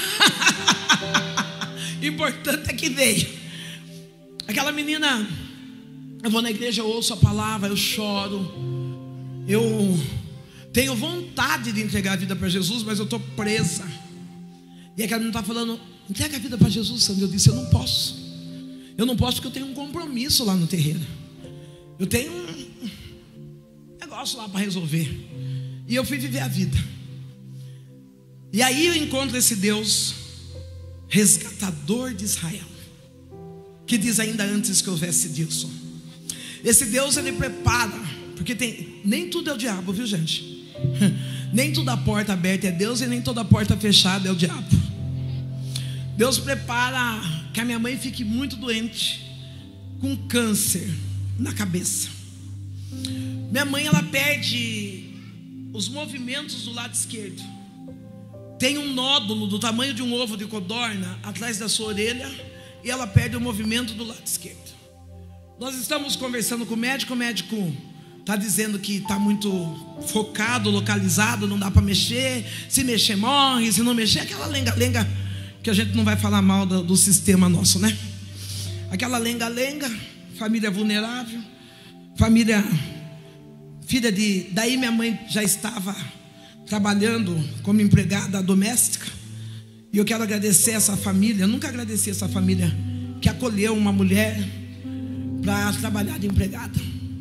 Importante é que veio. Aquela menina, eu vou na igreja, eu ouço a palavra, eu choro, eu tenho vontade de entregar a vida para Jesus, mas eu estou presa. E aquela menina está falando: entrega a vida para Jesus, Sandra. Eu disse: eu não posso. Eu não posso porque eu tenho um compromisso lá no terreiro. Eu tenho um negócio lá para resolver. E eu fui viver a vida. E aí eu encontro esse Deus resgatador de Israel, que diz ainda antes que houvesse Dilson. Esse Deus, ele prepara, porque tem, nem tudo é o diabo, viu, gente? Nem toda porta aberta é Deus, e nem toda porta fechada é o diabo. Deus prepara que a minha mãe fique muito doente, com câncer na cabeça. Minha mãe, ela perde os movimentos do lado esquerdo. Tem um nódulo do tamanho de um ovo de codorna atrás da sua orelha, e ela perde o movimento do lado esquerdo. Nós estamos conversando com o médico. O médico está dizendo que está muito focado, localizado, não dá para mexer. Se mexer morre, se não mexer, aquela lenga-lenga que a gente não vai falar mal do, do sistema nosso, né? Aquela lenga-lenga, família vulnerável, família, filha de... Daí minha mãe já estava trabalhando como empregada doméstica. E eu quero agradecer essa família. Eu nunca agradeci essa família que acolheu uma mulher para trabalhar de empregada.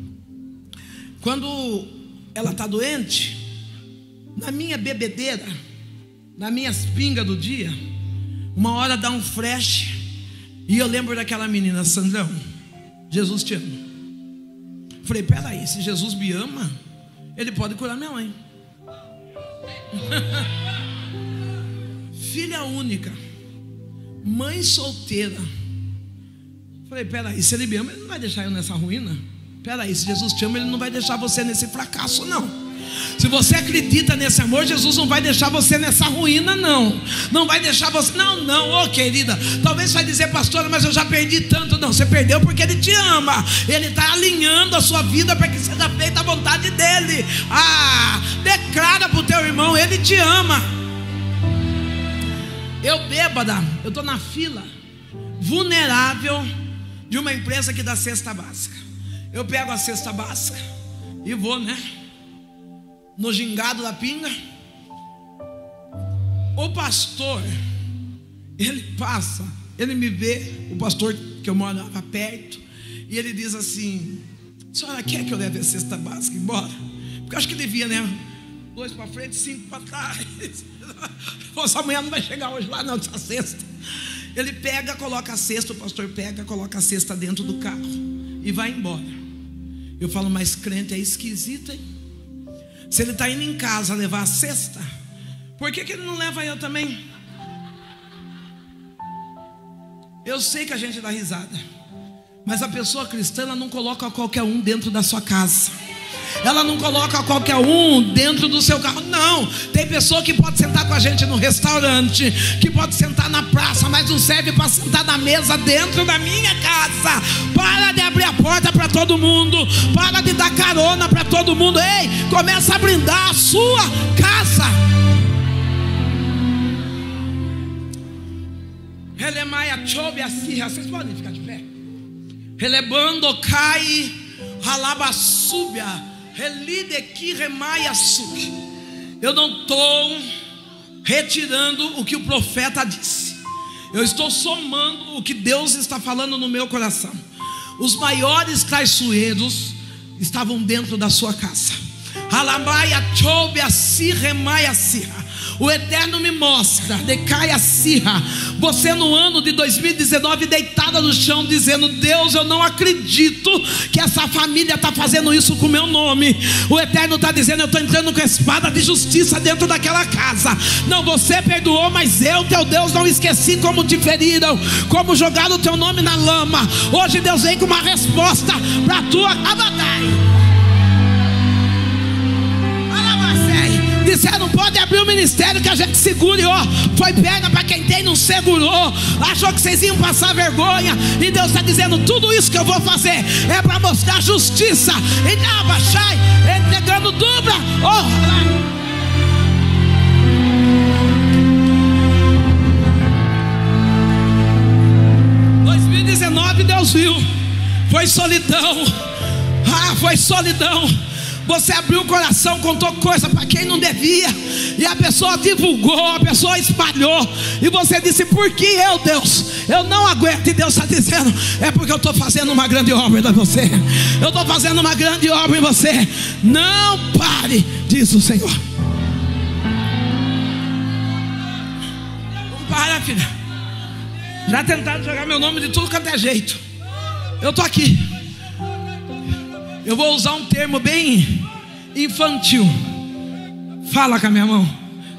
Quando ela está doente, na minha bebedeira, na minhas pingas do dia, uma hora dá um flash, e eu lembro daquela menina: Sandrão, Jesus te ama. Falei: peraí, se Jesus me ama, Ele pode curar minha mãe. Filha única, mãe solteira. Falei, peraí, se ele me ama, ele não vai deixar eu nessa ruína. Peraí, se Jesus te ama, ele não vai deixar você nesse fracasso, não. Se você acredita nesse amor, Jesus não vai deixar você nessa ruína, não. Não vai deixar você, não, não, ô querida. Talvez você vai dizer, pastora, mas eu já perdi tanto. Não, você perdeu porque Ele te ama. Ele está alinhando a sua vida para que seja feita a vontade dEle. Ah, declara para o teu irmão, Ele te ama. Eu bêbada, eu estou na fila, vulnerável, de uma empresa que dá cesta básica. Eu pego a cesta básica e vou, né, no gingado da pinga. O pastor, ele passa, ele me vê, o pastor que eu morava perto, e ele diz assim: a senhora quer que eu leve a cesta básica embora? Porque eu acho que ele via, né, dois para frente, cinco para trás. Essa mulher não vai chegar hoje lá, não, essa cesta. Ele pega, coloca a cesta, o pastor pega, coloca a cesta dentro do carro e vai embora. Eu falo, mas crente é esquisito, hein? Se ele está indo em casa levar a cesta, por que que ele não leva eu também? Eu sei que a gente dá risada, mas a pessoa cristã, ela não coloca qualquer um dentro da sua casa. Ela não coloca qualquer um dentro do seu carro. Não, tem pessoa que pode sentar com a gente no restaurante, que pode sentar na praça, mas não serve para sentar na mesa dentro da minha casa. Para de abrir a porta para todo mundo. Para de dar carona para todo mundo. Ei, começa a brindar a sua casa. Vocês podem ficar de pé. Relebando cai Ralabassúbia. Eu não estou retirando o que o profeta disse. Eu estou somando o que Deus está falando no meu coração. Os maiores traiçoeiros estavam dentro da sua casa. O Eterno me mostra, decai a Sirra, você no ano de dois mil e dezenove deitada no chão, dizendo: Deus, eu não acredito que essa família está fazendo isso com o meu nome. O Eterno está dizendo: eu estou entrando com a espada de justiça dentro daquela casa. Não, você perdoou, mas eu, teu Deus, não esqueci como te feriram, como jogaram o teu nome na lama. Hoje Deus vem com uma resposta para a tua batalha. Disseram, pode abrir o ministério que a gente segure, ó. Foi perna para quem tem, não segurou. Achou que vocês iam passar vergonha. E Deus está dizendo, tudo isso que eu vou fazer é para mostrar justiça. E não baixai, entregando dupla. Oh, dois mil e dezenove Deus viu. Foi solidão. Ah, foi solidão. Você abriu o coração, contou coisa para quem não devia, e a pessoa divulgou, a pessoa espalhou, e você disse, por que eu, Deus? Eu não aguento. E Deus está dizendo, é porque eu estou fazendo uma grande obra em você. Eu estou fazendo uma grande obra em você. Não pare, diz o Senhor. Não para, filha. Já tentaram jogar meu nome de tudo quanto é jeito. Eu estou aqui. Eu vou usar um termo bem infantil. Fala com a minha mão.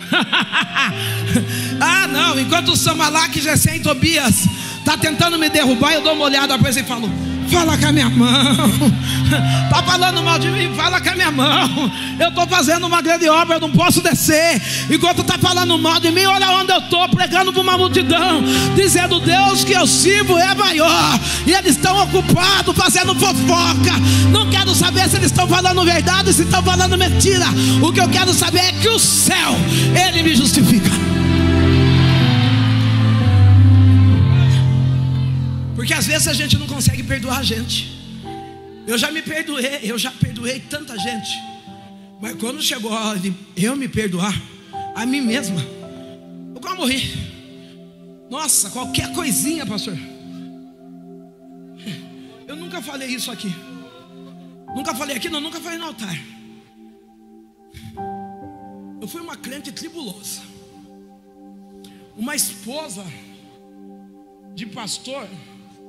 Ah, não. Enquanto o Samalaque, Gessém e Tobias está tentando me derrubar, eu dou uma olhada para ele e falo, fala com a minha mão. Está falando mal de mim? Fala com a minha mão. Eu estou fazendo uma grande obra, eu não posso descer. Enquanto está falando mal de mim, olha onde eu estou, pregando para uma multidão, dizendo, Deus que eu sirvo é maior. E eles estão ocupados fazendo fofoca. Não quero saber se eles estão falando verdade ou se estão falando mentira. O que eu quero saber é que o céu, Ele me justifica. Porque às vezes a gente não consegue perdoar a gente. Eu já me perdoei, eu já perdoei tanta gente, mas quando chegou a hora de eu me perdoar a mim mesma, eu quase morri. Nossa, qualquer coisinha, pastor. Eu nunca falei isso aqui. Nunca falei aqui, não, nunca falei no altar. Eu fui uma crente tribulosa, uma esposa de pastor.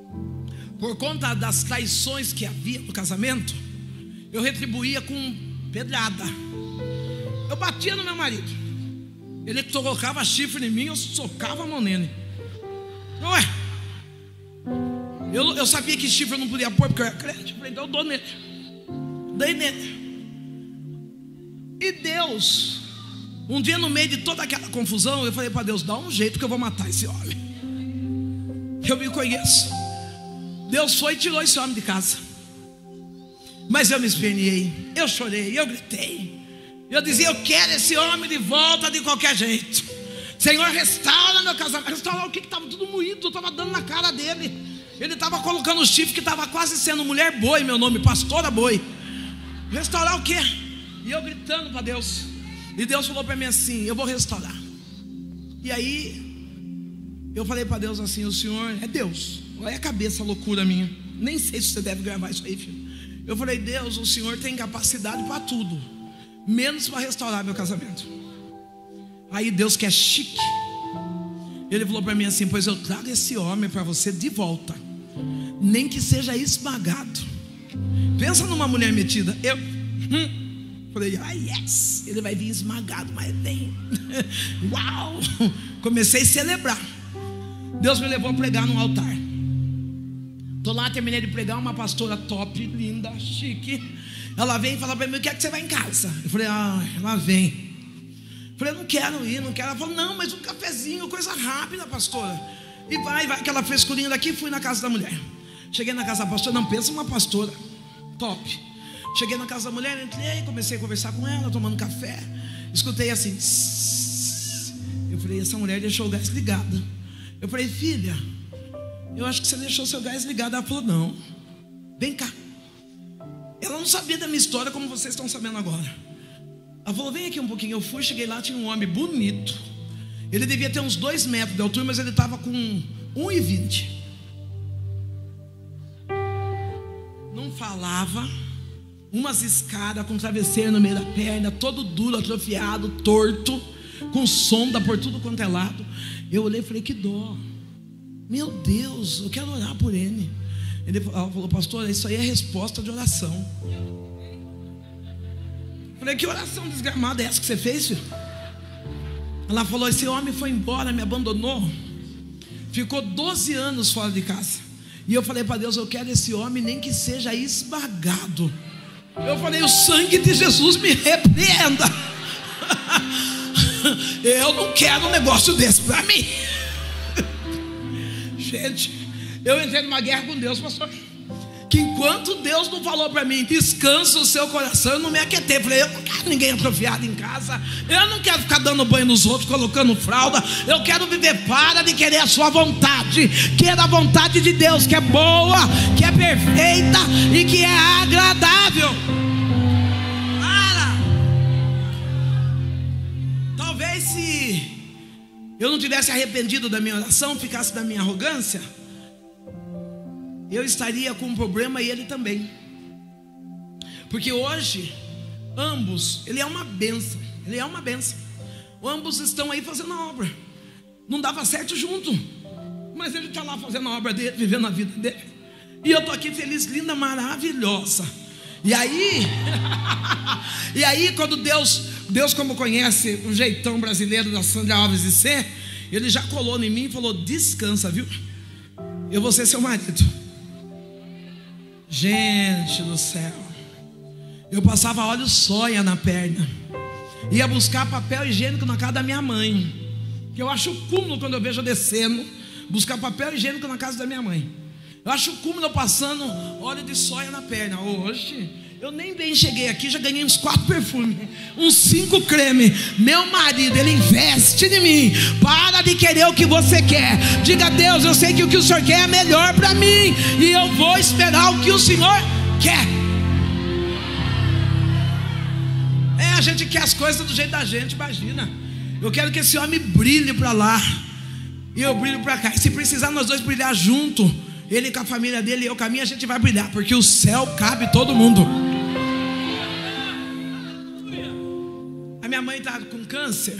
Por conta das traições que havia no casamento, eu retribuía com pedrada. Eu batia no meu marido. Ele colocava chifre em mim, eu socava a mão nele. Não é? Eu, eu sabia que chifre eu não podia pôr porque eu era crente. Eu falei, então eu dou nele. Dei nele. E Deus, um dia no meio de toda aquela confusão, eu falei para Deus, dá um jeito que eu vou matar esse homem. Eu me conheço. Deus foi e tirou esse homem de casa. Mas eu me esperneei, eu chorei, eu gritei. Eu dizia, eu quero esse homem de volta de qualquer jeito. Senhor, restaura meu casamento. Restaurar o que? Que estava tudo moído, eu estava dando na cara dele. Ele estava colocando o chifre que estava quase sendo mulher boi, meu nome, pastora boi. Restaurar o quê? E eu gritando para Deus. E Deus falou para mim assim, eu vou restaurar. E aí eu falei para Deus assim, o Senhor é Deus. Olha a cabeça, a loucura minha. Nem sei se você deve gravar isso aí, filho. Eu falei, Deus, o Senhor tem capacidade para tudo, menos para restaurar meu casamento. Aí Deus, que é chique, Ele falou para mim assim, pois eu trago esse homem para você de volta, nem que seja esmagado. Pensa numa mulher metida. Eu hum, falei, ah yes, ele vai vir esmagado, mas vem. Uau. Comecei a celebrar. Deus me levou a pregar num altar. Tô lá, terminei de pregar, uma pastora top, linda, chique. Ela vem e fala para mim, o que é que você vai em casa? Eu falei, ah, ela vem. Eu falei, eu não quero ir, não quero. Ela falou, não, mas um cafezinho, coisa rápida, pastora. E vai, vai, aquela frescurinha daqui. Fui na casa da mulher. Cheguei na casa da pastora, não, pensa uma pastora top. Cheguei na casa da mulher, entrei, comecei a conversar com ela, tomando café. Escutei assim, tss. Eu falei, essa mulher deixou o gás ligado. Eu falei, filha, eu acho que você deixou seu gás ligado. Ela falou, não, vem cá. Ela não sabia da minha história como vocês estão sabendo agora. Ela falou, vem aqui um pouquinho. Eu fui, cheguei lá, tinha um homem bonito. Ele devia ter uns dois metros de altura, mas ele estava com um e vinte. Não falava. Umas escadas com travesseiro no meio da perna, todo duro, atrofiado, torto, com sonda por tudo quanto é lado. Eu olhei e falei, que dó. Meu Deus, eu quero orar por ele. Ele falou, pastor, isso aí é resposta de oração. Eu falei, que oração desgramada é essa que você fez, filho? Ela falou, esse homem foi embora, me abandonou. Ficou doze anos fora de casa. E eu falei para Deus, eu quero esse homem nem que seja esmagado. Eu falei, o sangue de Jesus me repreenda. Eu não quero um negócio desse para mim. Gente, eu entrei numa guerra com Deus, pastor. Que enquanto Deus não falou para mim, descansa o seu coração, eu não me aquietei. Falei, eu não quero ninguém atrofiado em casa. Eu não quero ficar dando banho nos outros, colocando fralda. Eu quero viver, para de querer a sua vontade. Queira a vontade de Deus, que é boa, que é perfeita e que é agradável. Para. Talvez se eu não tivesse arrependido da minha oração, ficasse da minha arrogância, eu estaria com um problema e ele também. Porque hoje ambos, ele é uma bênção. Ele é uma bênção. Ambos estão aí fazendo a obra. Não dava certo junto, mas ele está lá fazendo a obra dele, vivendo a vida dele. E eu estou aqui feliz, linda, maravilhosa. E aí E aí quando Deus Deus como conhece o jeitão brasileiro da Sandra Alves de ser, ele já colou em mim e falou, descansa, viu? Eu vou ser seu marido. Gente do céu, eu passava óleo soia na perna, ia buscar papel higiênico na casa da minha mãe, que eu acho o cúmulo quando eu vejo eu descendo, buscar papel higiênico na casa da minha mãe. Eu acho o cúmulo eu passando óleo de soia na perna. Hoje, eu nem bem cheguei aqui, já ganhei uns quatro perfumes, uns cinco cremes. Meu marido, ele investe em mim. Para de querer o que você quer. Diga, Deus, eu sei que o que o Senhor quer é melhor para mim, e eu vou esperar o que o Senhor quer. É, a gente quer as coisas do jeito da gente, imagina. Eu quero que esse homem brilhe para lá e eu brilho para cá. E se precisar nós dois brilhar junto, ele com a família dele e eu com a minha, a gente vai brilhar, porque o céu cabe todo mundo. A minha mãe está com câncer.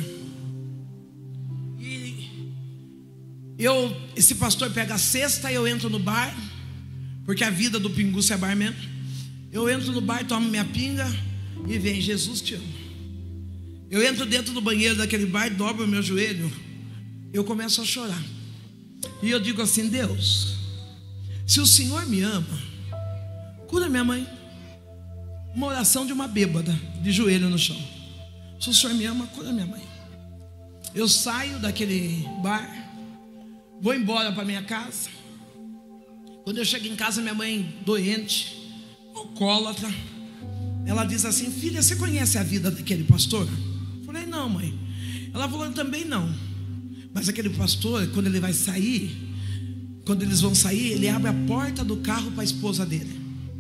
E eu, esse pastor pega a cesta e eu entro no bar, porque a vida do pinguço é bar mesmo. Eu entro no bar, tomo minha pinga, e vem: Jesus te ama. Eu entro dentro do banheiro daquele bar, dobro o meu joelho, eu começo a chorar. E eu digo assim: Deus, se o Senhor me ama, cura minha mãe. Uma oração de uma bêbada, de joelho no chão. Se o Senhor me ama, cura minha mãe. Eu saio daquele bar, vou embora para minha casa. Quando eu chego em casa, minha mãe doente, alcoólatra, ela diz assim: filha, você conhece a vida daquele pastor? Eu falei: não, mãe. Ela falou: também não. Mas aquele pastor, quando ele vai sair, quando eles vão sair, ele abre a porta do carro para a esposa dele.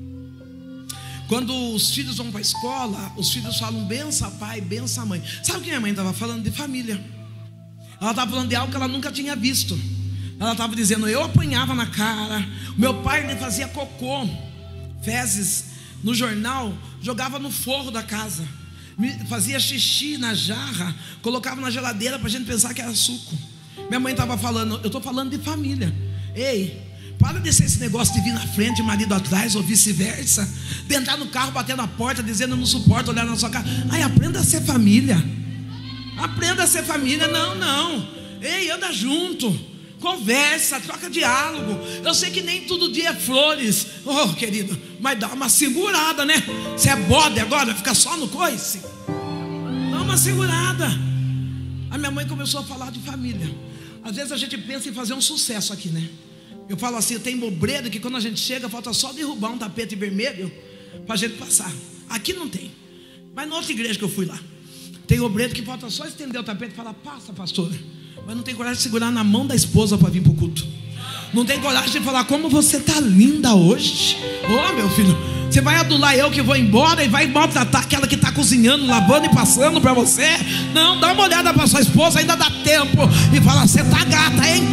Quando os filhos vão para a escola, os filhos falam: bença pai, bença mãe. Sabe o que minha mãe estava falando? De família. Ela estava falando de algo que ela nunca tinha visto. Ela estava dizendo: eu apanhava na cara, meu pai me fazia cocô, fezes no jornal, jogava no forro da casa, me fazia xixi na jarra, colocava na geladeira para a gente pensar que era suco. Minha mãe estava falando: eu estou falando de família. Ei, para de ser esse negócio de vir na frente, marido atrás, ou vice-versa, de entrar no carro, bater na porta, dizendo: eu não suporto olhar na sua cara. Ai, aprenda a ser família. Aprenda a ser família. Não, não. Ei, anda junto, conversa, troca diálogo. Eu sei que nem todo dia é flores, oh querido, mas dá uma segurada, né? Você é bode agora, fica só no coice. Dá uma segurada. A minha mãe começou a falar de família. Às vezes a gente pensa em fazer um sucesso aqui, né? Eu falo assim: tem obreiro que quando a gente chega, falta só derrubar um tapete vermelho para a gente passar. Aqui não tem. Mas na outra igreja que eu fui lá, tem obreiro que falta só estender o tapete e falar: passa, pastora. Mas não tem coragem de segurar na mão da esposa para vir para o culto. Não tem coragem de falar: como você está linda hoje. Ô oh, meu filho, você vai adular eu que vou embora e vai maltratar aquela que está cozinhando, lavando e passando para você? Não, dá uma olhada para sua esposa, ainda dá tempo. E fala: você está gata, hein?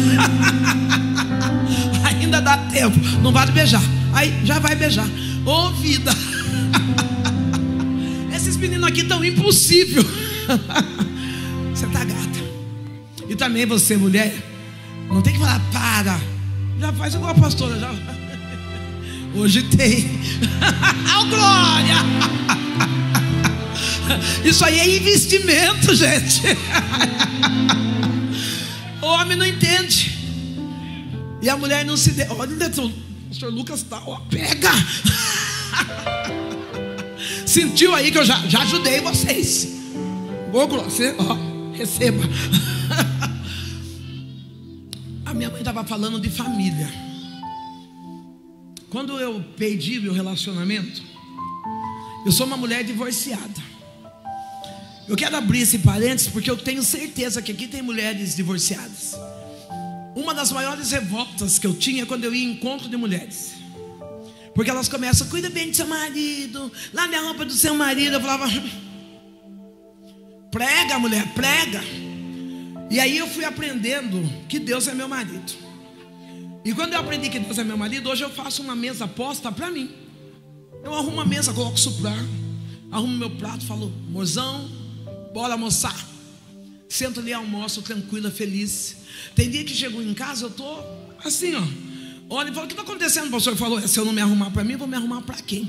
Ainda dá tempo. Não vale beijar. Aí já vai beijar. Ô oh, vida. Esses meninos aqui estão impossível. Você está gata. E também você, mulher, não tem que falar: para. Já faz igual a pastora. Já... Hoje tem. Oh, glória. Isso aí é investimento, gente. O homem não entende. E a mulher não se deu. Olha, o pastor Lucas está, ó, pega. Sentiu aí que eu já, já ajudei vocês. Ô, você, ó, receba. A minha mãe estava falando de família. Quando eu perdi meu relacionamento, eu sou uma mulher divorciada. Eu quero abrir esse parênteses porque eu tenho certeza que aqui tem mulheres divorciadas. Uma das maiores revoltas que eu tinha quando eu ia em encontro de mulheres, porque elas começam: cuida bem do seu marido, lave a roupa do seu marido. Eu falava: prega, mulher, prega. E aí eu fui aprendendo que Deus é meu marido. E quando eu aprendi que Deus é meu marido, hoje eu faço uma mesa posta para mim. Eu arrumo uma mesa, coloco suprar, arrumo meu prato, falo: morzão, bora almoçar. Sento ali, almoço, tranquila, feliz. Tem dia que chego em casa, eu tô assim, ó. Olha e falo: o que está acontecendo? O pastor falou: se eu não me arrumar para mim, eu vou me arrumar para quem?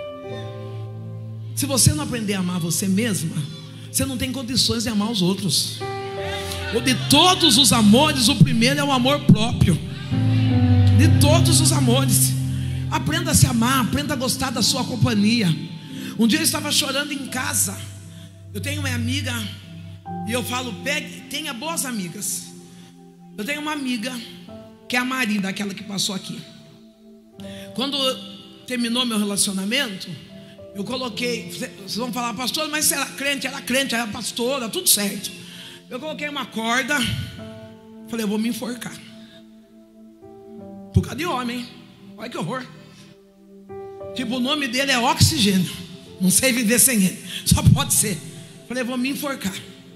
Se você não aprender a amar você mesma, você não tem condições de amar os outros. Ou de todos os amores, o primeiro é o amor próprio. De todos os amores, aprenda a se amar, aprenda a gostar da sua companhia. Um dia eu estava chorando em casa. Eu tenho uma amiga, e eu falo: pegue, tenha boas amigas. Eu tenho uma amiga que é a Maria, aquela que passou aqui. Quando terminou meu relacionamento, eu coloquei, vocês vão falar: pastor, mas você era crente? Era crente, era pastora, tudo certo. Eu coloquei uma corda, falei: eu vou me enforcar. Por causa de homem, olha que horror. Tipo, o nome dele é Oxigênio. Não sei viver sem ele, só pode ser. Falei: vou me enforcar.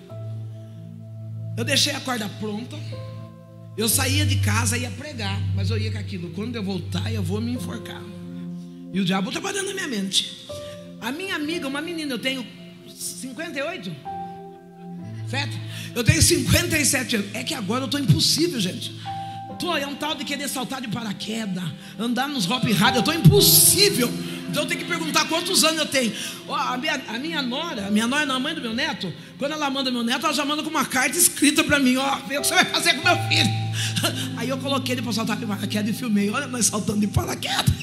Eu deixei a corda pronta. Eu saía de casa, ia pregar, mas eu ia com aquilo: quando eu voltar, eu vou me enforcar. E o diabo trabalhando na minha mente. A minha amiga, uma menina, eu tenho cinquenta e oito, certo? Eu tenho cinquenta e sete anos. É que agora eu estou impossível, gente. Tô, é um tal de querer saltar de paraquedas, andar nos hop hard. Eu estou impossível. Então eu tenho que perguntar quantos anos eu tenho. Ó, a, minha, a minha nora, a minha nora não, a mãe do meu neto, quando ela manda meu neto, ela já manda com uma carta escrita para mim: ó, vê o que você vai fazer com meu filho. Aí eu coloquei ele para saltar de paraquedas e filmei. Olha nós saltando de paraquedas.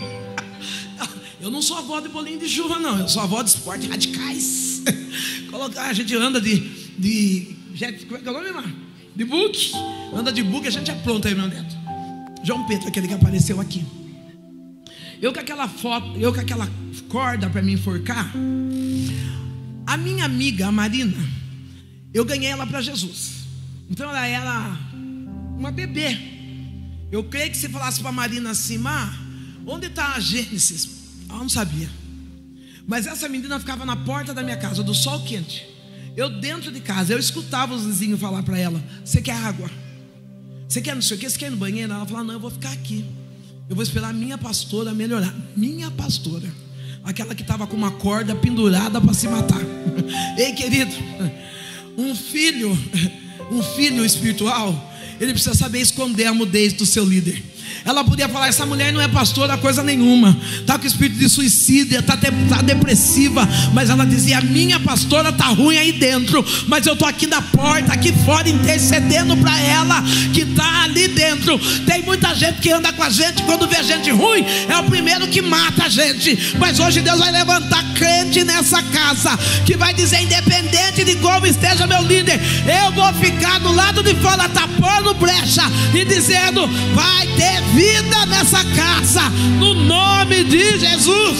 Eu não sou avó de bolinho de chuva, não. Eu sou avó de esportes radicais. Colocar, a gente anda de, de como é que é o nome, mano? De bug. Anda de bug, a gente apronta aí, meu neto. João Pedro, aquele que apareceu aqui. Eu com aquela foto, eu com aquela corda para me enforcar. A minha amiga, a Marina, eu ganhei ela para Jesus. Então ela era uma bebê. Eu creio que se falasse para a Marina assim: Má, onde está a Gênesis? Ela não sabia. Mas essa menina ficava na porta da minha casa, do sol quente. Eu dentro de casa, eu escutava os vizinhos falar para ela: você quer água? Você quer não sei o que? Você quer ir no banheiro? Ela falava: não, eu vou ficar aqui. Eu vou esperar a minha pastora melhorar. Minha pastora, aquela que estava com uma corda pendurada para se matar. Ei, querido, um filho, um filho espiritual, ele precisa saber esconder a mudez do seu líder. Ela podia falar: essa mulher não é pastora coisa nenhuma, está com espírito de suicídio, está tá depressiva. Mas ela dizia: a minha pastora está ruim aí dentro, mas eu estou aqui na porta, aqui fora, intercedendo para ela que está ali dentro. Tem muita gente que anda com a gente, quando vê gente ruim, é o primeiro que mata a gente. Mas hoje Deus vai levantar crente nessa casa, que vai dizer: independente de como esteja meu líder, eu vou ficar do lado de fora, tapando brecha e dizendo: vai ter vida nessa casa, no nome de Jesus.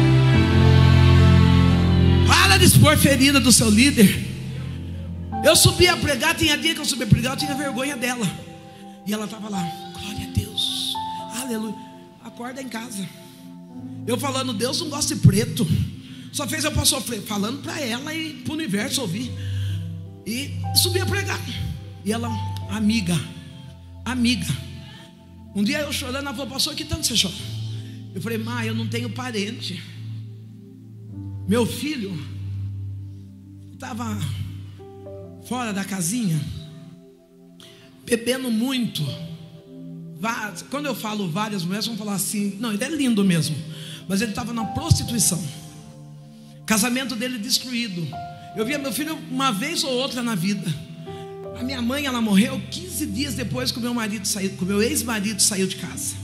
Para de expor ferida do seu líder. Eu subi a pregar, tinha dia que eu subi a pregar, eu tinha vergonha dela. E ela estava lá: glória a Deus, aleluia. Acorda em casa. Eu falando: Deus não gosta de preto, só fez eu para sofrer. Falando para ela e para o universo ouvir. E subi a pregar. E ela: amiga, amiga. Um dia eu chorando, ela falou: pastor, que tanto você chora? Eu falei: Má, eu não tenho parente. Meu filho estava fora da casinha, bebendo muito. Quando eu falo várias mulheres vão falar assim: não, ele é lindo mesmo, mas ele estava na prostituição. Casamento dele destruído. Eu via meu filho uma vez ou outra na vida. A minha mãe, ela morreu quinze dias depois que o meu marido saiu, que o meu ex-marido saiu de casa.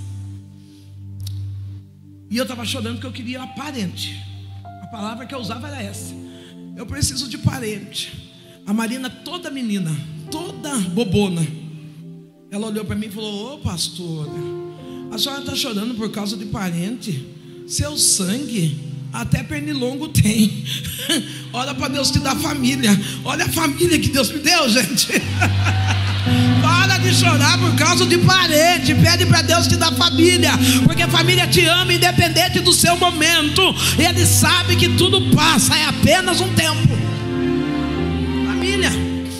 E eu estava chorando porque eu queria uma parente. A palavra que eu usava era essa: eu preciso de parente. A Marina, toda menina, toda bobona, ela olhou para mim e falou: ô pastora, a senhora está chorando por causa de parente? Seu sangue até pernilongo tem. Olha para Deus te dar família. Olha a família que Deus me deu, gente. Para de chorar por causa de parente. Pede para Deus te dar família, porque a família te ama independente do seu momento. Ele sabe que tudo passa, é apenas um tempo. Família.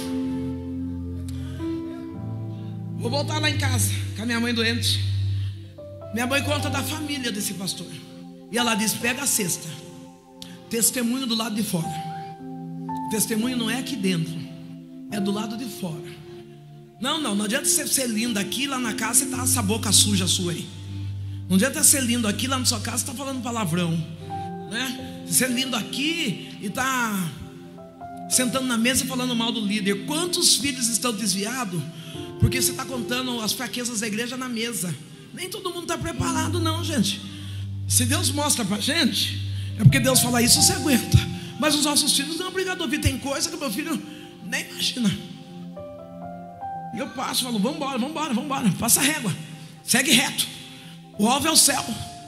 Vou voltar lá em casa com a minha mãe doente. Minha mãe conta da família desse pastor. E ela diz: pega a cesta. Testemunho do lado de fora. Testemunho não é aqui dentro, é do lado de fora. Não, não, não adianta você ser lindo aqui, lá na casa você tá essa boca suja sua aí. Não adianta ser lindo aqui, lá na sua casa você tá falando palavrão, né? Ser lindo aqui e tá sentando na mesa falando mal do líder. Quantos filhos estão desviados porque você está contando as fraquezas da igreja na mesa? Nem todo mundo está preparado não, gente. Se Deus mostra pra gente, é porque Deus fala: isso você aguenta. Mas os nossos filhos não é obrigado a ouvir. Tem coisa que meu filho nem imagina. E eu passo, falo: vamos embora, vamos embora, vamos embora. Passa a régua, segue reto. O alvo é o céu.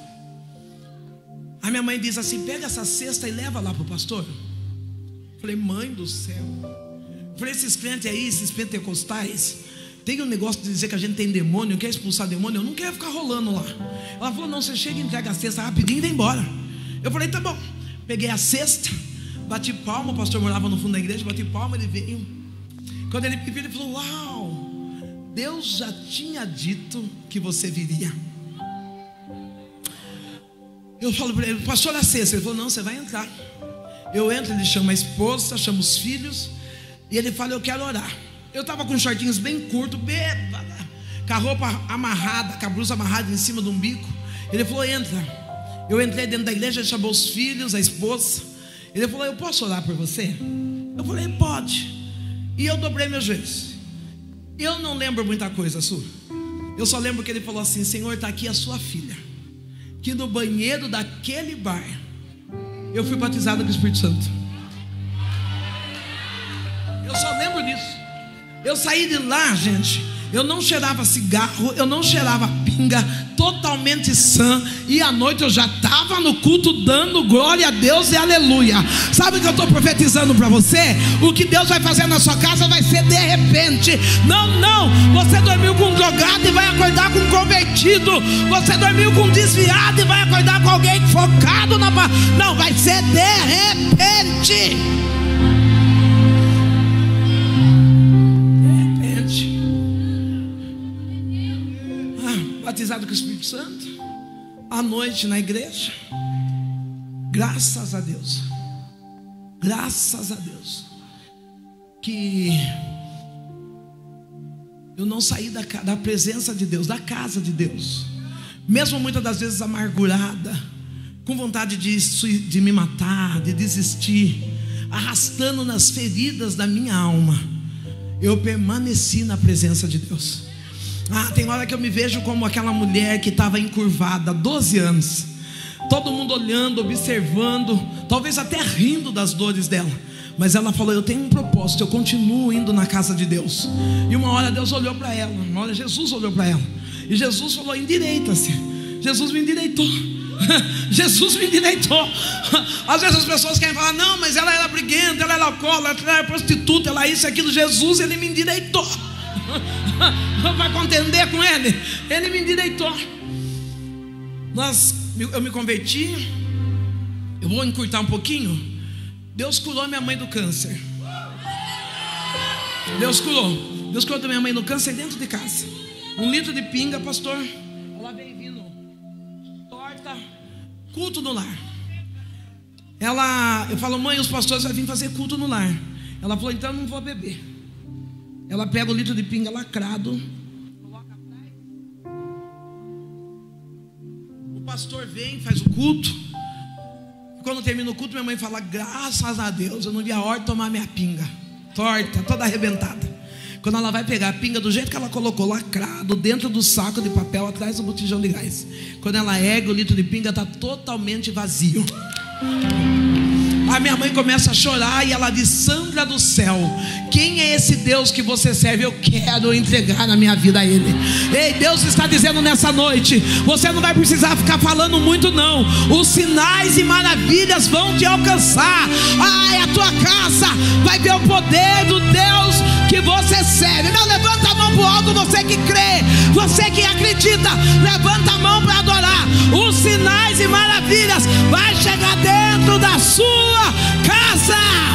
A minha mãe diz assim: pega essa cesta e leva lá para o pastor. Falei: mãe do céu. Falei: esses crentes aí, esses pentecostais, tem um negócio de dizer que a gente tem demônio, quer expulsar demônio. Eu não quero ficar rolando lá. Ela falou: não, você chega e entrega a cesta rapidinho e vai embora. Eu falei: tá bom. Peguei a cesta, bati palma. O pastor morava no fundo da igreja, bati palma, ele veio. Quando ele me viu, ele falou: uau, Deus já tinha dito que você viria. Eu falo para ele: pastor, a cesta. Ele falou: não, você vai entrar. Eu entro, ele chama a esposa, chama os filhos, e ele fala: eu quero orar. Eu estava com shortinhos bem curtos, bêbada, com a roupa amarrada, com a blusa amarrada em cima do umbigo. Ele falou: entra. Eu entrei dentro da igreja, chamou os filhos, a esposa. Ele falou: eu posso orar por você? Eu falei: pode. E eu dobrei meus joelhos. Eu não lembro muita coisa sua. Eu só lembro que ele falou assim: Senhor, está aqui a sua filha, que no banheiro daquele bar eu fui batizado com o Espírito Santo. Eu só lembro disso. Eu saí de lá, gente, eu não cheirava cigarro, eu não cheirava pinga, totalmente sã. E à noite eu já estava no culto dando glória a Deus e aleluia. Sabe o que eu estou profetizando para você? O que Deus vai fazer na sua casa vai ser de repente. Não, não, você dormiu com um drogado e vai acordar com um convertido. Você dormiu com um desviado e vai acordar com alguém focado na... Não, vai ser de repente. Batizado com o Espírito Santo, à noite na igreja. Graças a Deus, graças a Deus, que eu não saí da, da presença de Deus, da casa de Deus, mesmo muitas das vezes amargurada, com vontade de, de me matar, de desistir, arrastando nas feridas da minha alma. Eu permaneci na presença de Deus. Ah, tem hora que eu me vejo como aquela mulher que estava encurvada, doze anos, todo mundo olhando, observando, talvez até rindo das dores dela. Mas ela falou: eu tenho um propósito, eu continuo indo na casa de Deus. E uma hora Deus olhou para ela, uma hora Jesus olhou para ela, e Jesus falou: endireita-se. Jesus me endireitou. Jesus me endireitou. Às vezes as pessoas querem falar: não, mas ela era briguenta, ela era alcoólatra, ela era prostituta, ela isso, aquilo. Jesus, ele me endireitou. Vai contender com ele? Ele me endireitou. Nós, eu me converti. Eu vou encurtar um pouquinho. Deus curou minha mãe do câncer. Deus curou Deus curou minha mãe do câncer dentro de casa. Um litro de pinga, pastor. Ela veio vindo torta, culto no lar. Ela, eu falo: mãe, os pastores vão vir fazer culto no lar. Ela falou: então eu não vou beber. Ela pega o litro de pinga lacrado, coloca atrás. O pastor vem, faz o culto. E quando termina o culto, minha mãe fala: graças a Deus, eu não vi a hora de tomar minha pinga torta, toda arrebentada. Quando ela vai pegar a pinga do jeito que ela colocou, lacrado, dentro do saco de papel, atrás do botijão de gás, quando ela ergue, o litro de pinga está totalmente vazio. A minha mãe começa a chorar e ela diz: Sandra do céu, quem é esse Deus que você serve? Eu quero entregar na minha vida a Ele. Ei, Deus está dizendo nessa noite: você não vai precisar ficar falando muito não. Os sinais e maravilhas vão te alcançar. Ai, a tua casa vai ver o poder do Deus que você serve. Não, levanta a mão para o alto, você que crê, você que acredita, levanta a mão para adorar. Os sinais e maravilhas vai chegar dentro da sua casa.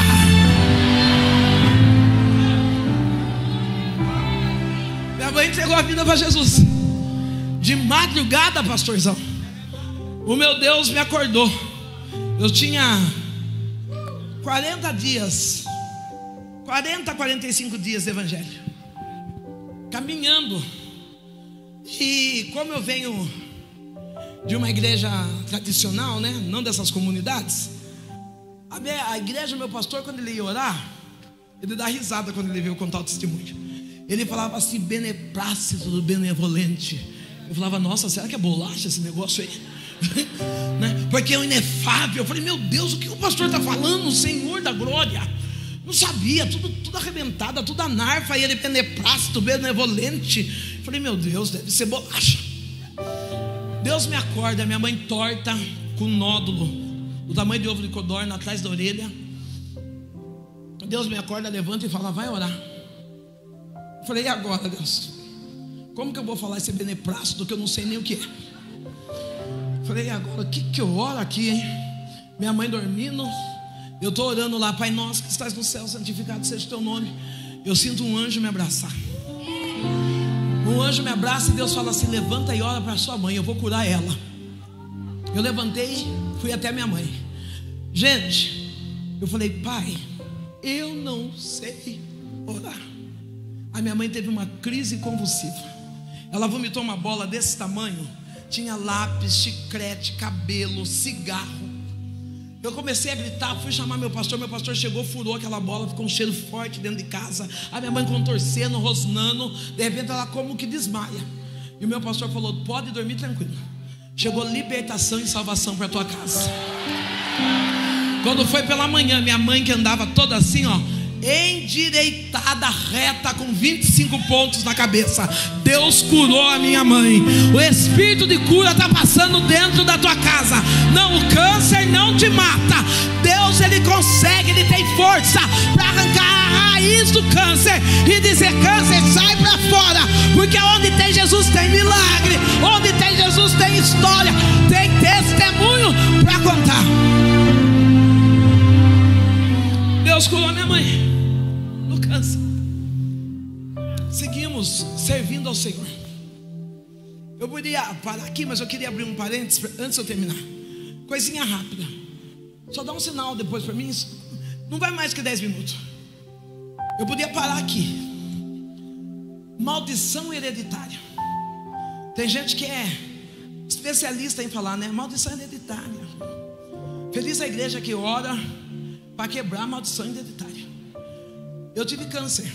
Minha mãe entregou a vida para Jesus de madrugada, pastorzão. O meu Deus me acordou. Eu tinha quarenta dias, quarenta, quarenta e cinco dias de evangelho, caminhando. E como eu venho de uma igreja tradicional, né? Não dessas comunidades. A, minha, a igreja, meu pastor, quando ele ia orar, ele dá risada quando ele veio contar o testemunho. Ele falava assim: beneplácito, benevolente. Eu falava: nossa, será que é bolacha esse negócio aí? Né? Porque é o inefável. Eu falei: meu Deus, o que o pastor está falando? O Senhor da glória. Não sabia, tudo, tudo arrebentado, tudo anarfa. E ele: beneplácito, benevolente. Eu falei: meu Deus, deve ser bolacha. Deus me acorda, minha mãe torta, com nódulo do tamanho de ovo de codorna atrás da orelha. Deus me acorda, levanta e fala: vai orar. Eu falei: e agora, Deus? Como que eu vou falar esse beneplácito que eu não sei nem o que é? Eu falei: e agora? O que que eu oro aqui, hein? Minha mãe dormindo, eu estou orando lá: Pai nosso que estás no céu, santificado seja o teu nome. Eu sinto um anjo me abraçar. Um anjo me abraça e Deus fala assim: levanta e ora para sua mãe, eu vou curar ela. Eu levantei, fui até minha mãe. Gente, eu falei: pai, eu não sei orar. A minha mãe teve uma crise convulsiva. Ela vomitou uma bola desse tamanho, tinha lápis, chiclete, cabelo, cigarro. Eu comecei a gritar, fui chamar meu pastor. Meu pastor chegou, furou aquela bola, ficou um cheiro forte dentro de casa. A minha mãe contorcendo, rosnando. De repente ela como que desmaia. E o meu pastor falou: pode dormir tranquilo, chegou libertação e salvação para tua casa. Quando foi pela manhã, minha mãe, que andava toda assim, ó, endireitada, reta, com vinte e cinco pontos na cabeça, Deus curou a minha mãe. O espírito de cura está passando dentro da tua casa. Não, o câncer não te mata. Deus, Ele consegue, Ele tem força para arrancar a raiz do câncer e dizer: câncer, sai para fora. Porque onde tem Jesus tem milagre, onde tem Jesus tem história, tem testemunho para contar. Deus curou minha mãe no câncer. Seguimos servindo ao Senhor. Eu poderia parar aqui, mas eu queria abrir um parênteses antes de eu terminar. Coisinha rápida. Só dá um sinal depois para mim. Não vai mais que dez minutos. Eu podia parar aqui. Maldição hereditária. Tem gente que é especialista em falar, né? Maldição hereditária. Feliz a igreja que ora para quebrar a maldição hereditária. Eu tive câncer.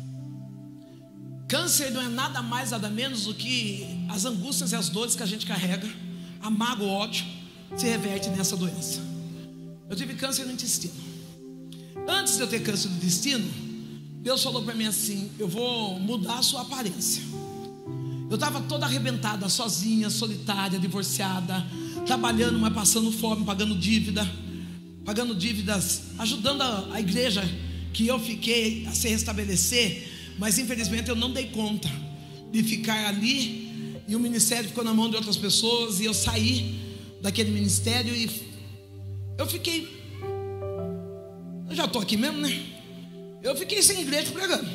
Câncer não é nada mais, nada menos do que as angústias e as dores que a gente carrega. A mágoa, o ódio se reverte nessa doença. Eu tive câncer no intestino. Antes de eu ter câncer no intestino, Deus falou para mim assim: eu vou mudar a sua aparência. Eu estava toda arrebentada, sozinha, solitária, divorciada, trabalhando, mas passando fome, pagando dívida, pagando dívidas, ajudando a, a igreja que eu fiquei a se restabelecer. Mas infelizmente eu não dei conta de ficar ali, e o ministério ficou na mão de outras pessoas, e eu saí daquele ministério e eu fiquei, eu já estou aqui mesmo, né? Eu fiquei sem igreja pregando,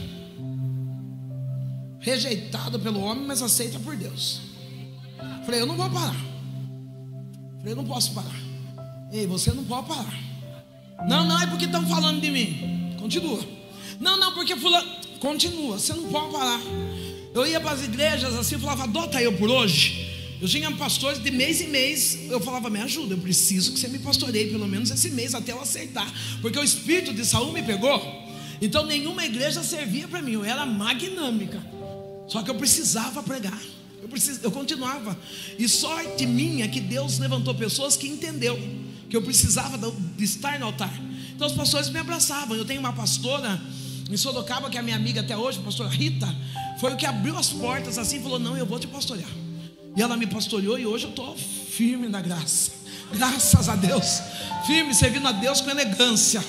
rejeitado pelo homem, mas aceita por Deus. Falei: eu não vou parar. Falei: eu não posso parar. Ei, você não pode parar. Não, não, é porque estão falando de mim. Continua. Não, não, porque fulano. Continua, você não pode parar. Eu ia para as igrejas assim, eu falava: adota eu por hoje. Eu tinha pastores de mês em mês. Eu falava: me ajuda, eu preciso que você me pastoreie pelo menos esse mês até eu aceitar. Porque o espírito de Saul me pegou. Então nenhuma igreja servia para mim. Eu era magnâmica. Só que eu precisava pregar. Eu, precis... eu continuava. E sorte minha que Deus levantou pessoas que entendeu que eu precisava de estar no altar. Então os pastores me abraçavam. Eu tenho uma pastora em Sorocaba, que é minha amiga até hoje, a pastora Rita. Foi o que abriu as portas assim e falou: não, eu vou te pastorear. E ela me pastoreou, e hoje eu estou firme na graça. Graças a Deus. Firme, servindo a Deus com elegância.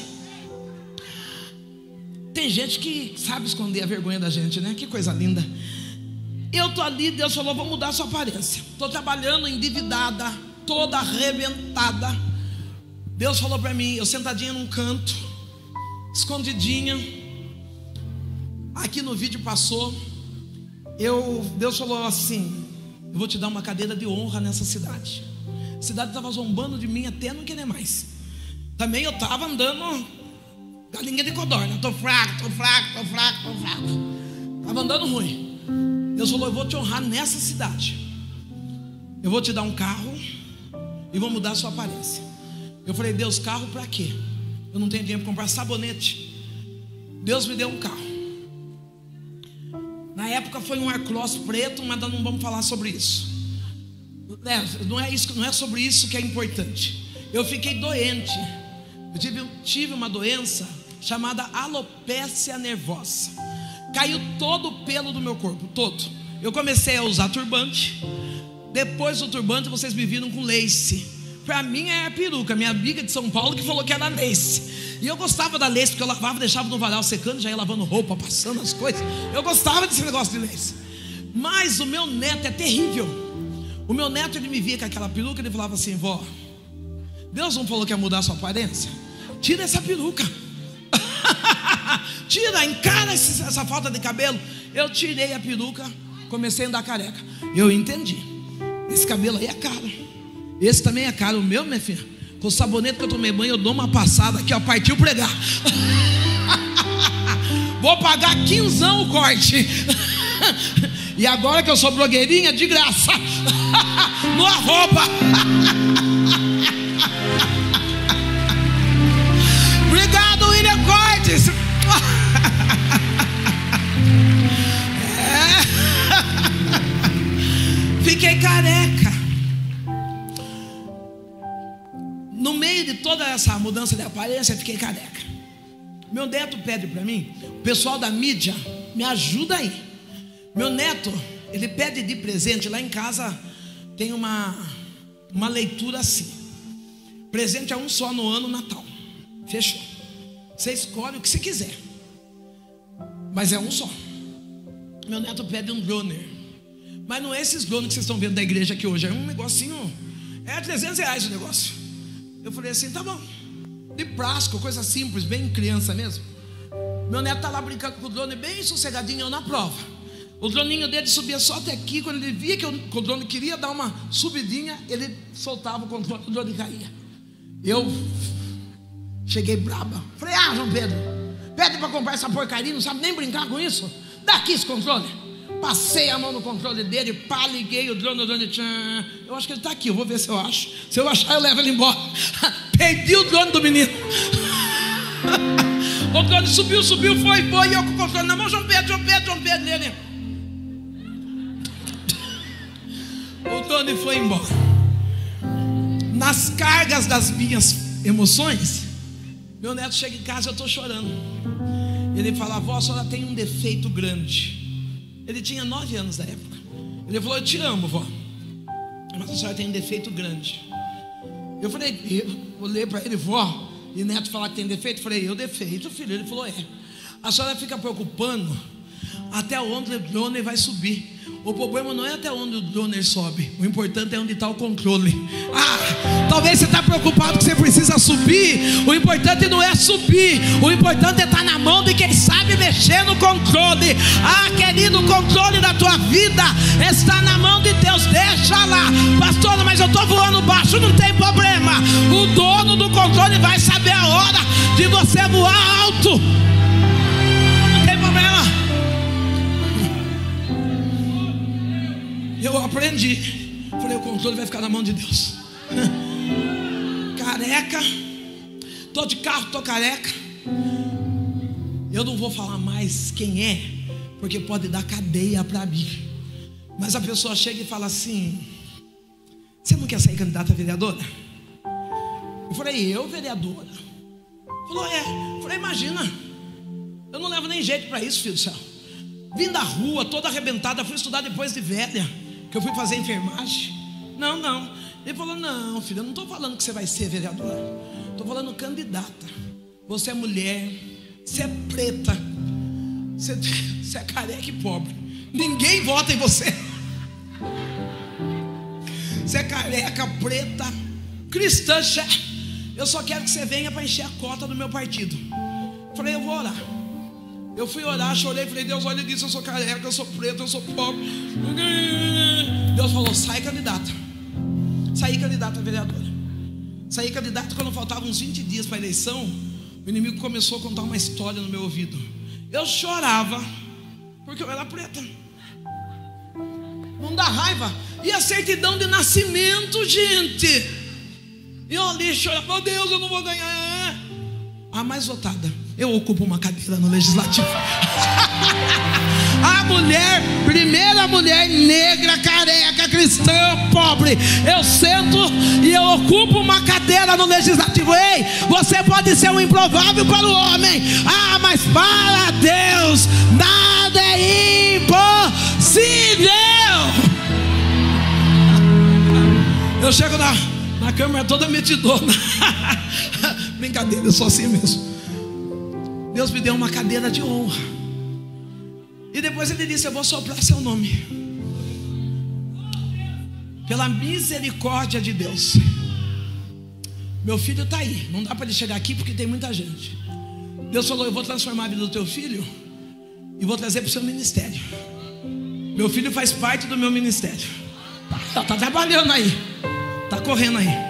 Tem gente que sabe esconder a vergonha da gente, né? Que coisa linda. Eu estou ali, Deus falou: vou mudar a sua aparência. Estou trabalhando endividada, toda arrebentada. Deus falou para mim, eu sentadinha num canto, escondidinha. Aqui no vídeo passou, eu, Deus falou assim: eu vou te dar uma cadeira de honra nessa cidade. A cidade estava zombando de mim até não querer mais. Também eu estava andando galinha de codorna. Estou fraco, estou fraco, estou fraco, estou fraco. Estava andando ruim. Deus falou: eu vou te honrar nessa cidade. Eu vou te dar um carro e vou mudar a sua aparência. Eu falei: Deus, carro para quê? Eu não tenho dinheiro para comprar sabonete. Deus me deu um carro. Na época foi um Aircross preto, mas nós não vamos falar sobre isso. É, não, é isso não é sobre isso que é importante. Eu fiquei doente. Eu tive, tive uma doença chamada alopécia nervosa. Caiu todo o pelo do meu corpo, todo. Eu comecei a usar turbante. Depois do turbante vocês me viram com lace. Para mim é a peruca. Minha amiga de São Paulo que falou que era lace. E eu gostava da lace, porque eu lavava, deixava no varal secando, já ia lavando roupa, passando as coisas. Eu gostava desse negócio de lace. Mas o meu neto é terrível. O meu neto, ele me via com aquela peruca, ele falava assim: vó, Deus não falou que ia mudar a sua aparência? Tira essa peruca. Tira, encara esse, essa falta de cabelo. Eu tirei a peruca, comecei a andar careca. Eu entendi, esse cabelo aí é caro. Esse também é caro. O meu, minha filha, com o sabonete que eu tomei banho, eu dou uma passada aqui, ó, partiu pregar. Vou pagar quinzão o corte. E agora que eu sou blogueirinha, de graça. no arroba. Obrigado, William Cortes. É. Fiquei careca. No meio de toda essa mudança de aparência, fiquei careca. Meu neto pede para mim, o pessoal da mídia, me ajuda aí. Meu neto, ele pede de presente. Lá em casa tem uma, uma leitura assim: presente é um só no ano, Natal. Fechou. Você escolhe o que você quiser, mas é um só. Meu neto pede um droner, mas não é esses drones que vocês estão vendo da igreja aqui hoje. É um negocinho, é trezentos reais o negócio. Eu falei assim, tá bom, de plástico, coisa simples, bem criança mesmo. Meu neto tá lá brincando com o drone, bem sossegadinho, eu na prova. O droninho dele subia só até aqui. Quando ele via que o drone queria dar uma subidinha, ele soltava o controle, o drone caía. Eu cheguei braba. Falei, ah, João Pedro, pede para comprar essa porcaria, não sabe nem brincar com isso. Dá aqui esse controle. Passei a mão no controle dele, pá, liguei o drone, o drone, tchan. Eu acho que ele está aqui, eu vou ver se eu acho. Se eu achar, eu levo ele embora. Perdi o drone do menino. O drone subiu, subiu, foi, foi, e eu com o controle na mão, João Pedro, João Pedro, João Pedro, ele. O drone foi embora. Nas cargas das minhas emoções, meu neto chega em casa, eu estou chorando. Ele fala, vó, a senhora tem um defeito grande. Ele tinha nove anos na época. Ele falou, eu te amo, vó, mas a senhora tem um defeito grande. Eu falei, eu olhei para ele, vó, e neto falar que tem defeito. Eu falei, eu defeito, filho. Ele falou, é, a senhora fica preocupando até onde o drone vai subir. O problema não é até onde o drone sobe, o importante é onde está o controle. Ah, talvez você está preocupado que você precisa subir. O importante não é subir, o importante é estar na mão de quem sabe mexer no controle. Ah, querido, o controle da tua vida está na mão de Deus. Deixa lá, pastor, mas eu estou voando baixo. Não tem problema, o dono do controle vai saber a hora de você voar alto. Não tem problema. Eu aprendi. Falei, o controle vai ficar na mão de Deus. Careca. Tô de carro, tô careca. Eu não vou falar mais quem é, porque pode dar cadeia para mim. Mas a pessoa chega e fala assim, você não quer sair candidata a vereadora? Eu falei, eu vereadora? Falou, é. Eu falei, imagina, eu não levo nem jeito para isso, filho do céu. Vim da rua, toda arrebentada, fui estudar depois de velha, que eu fui fazer enfermagem. Não, não. Ele falou, não, filho, eu não estou falando que você vai ser vereadora. Estou falando candidata. Você é mulher, você é preta, você, você é careca e pobre. Ninguém vota em você. Você é careca, preta, cristã. Eu só quero que você venha para encher a cota do meu partido. Falei, eu vou orar. Eu fui orar, chorei, falei, Deus, olha disso, eu sou careca, eu sou preto, eu sou pobre. Deus falou, sai candidata. Saí candidata a vereadora. Saí candidata quando faltavam uns vinte dias para a eleição. O inimigo começou a contar uma história no meu ouvido. Eu chorava porque eu era preta. Não dá raiva. E a certidão de nascimento, gente. E eu ali chorava, meu Deus, eu não vou ganhar. A mais votada, eu ocupo uma cadeira no legislativo. A mulher, primeira mulher negra, careca, cristã, pobre. Eu sento e eu ocupo uma cadeira no legislativo. Ei, você pode ser um improvável para o homem. Ah, mas para Deus nada é impossível. Eu chego na, na câmera toda metidona. Brincadeira, eu sou assim mesmo. Deus me deu uma cadeira de honra. E depois ele disse, eu vou soprar seu nome. Pela misericórdia de Deus. Meu filho está aí. Não dá para ele chegar aqui porque tem muita gente. Deus falou, eu vou transformar a vida do teu filho e vou trazer para o seu ministério. Meu filho faz parte do meu ministério. Está tá trabalhando aí. Está correndo aí.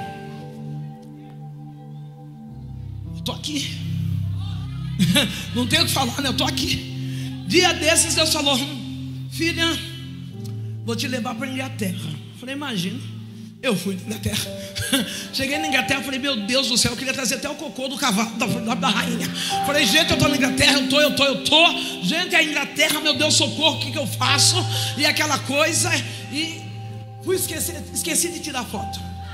Estou aqui. Não tenho o que falar, né? Eu estou aqui. Dia desses Deus falou, filha, vou te levar para a Inglaterra. Falei, imagina. Eu fui na Inglaterra. Cheguei na Inglaterra, falei, meu Deus do céu, eu queria trazer até o cocô do cavalo da, da, da rainha. Falei, gente, eu estou na Inglaterra, eu estou, eu estou, eu estou. Gente, a Inglaterra, meu Deus, socorro, o que, que eu faço? E aquela coisa. E fui esqueci, esqueci de tirar foto.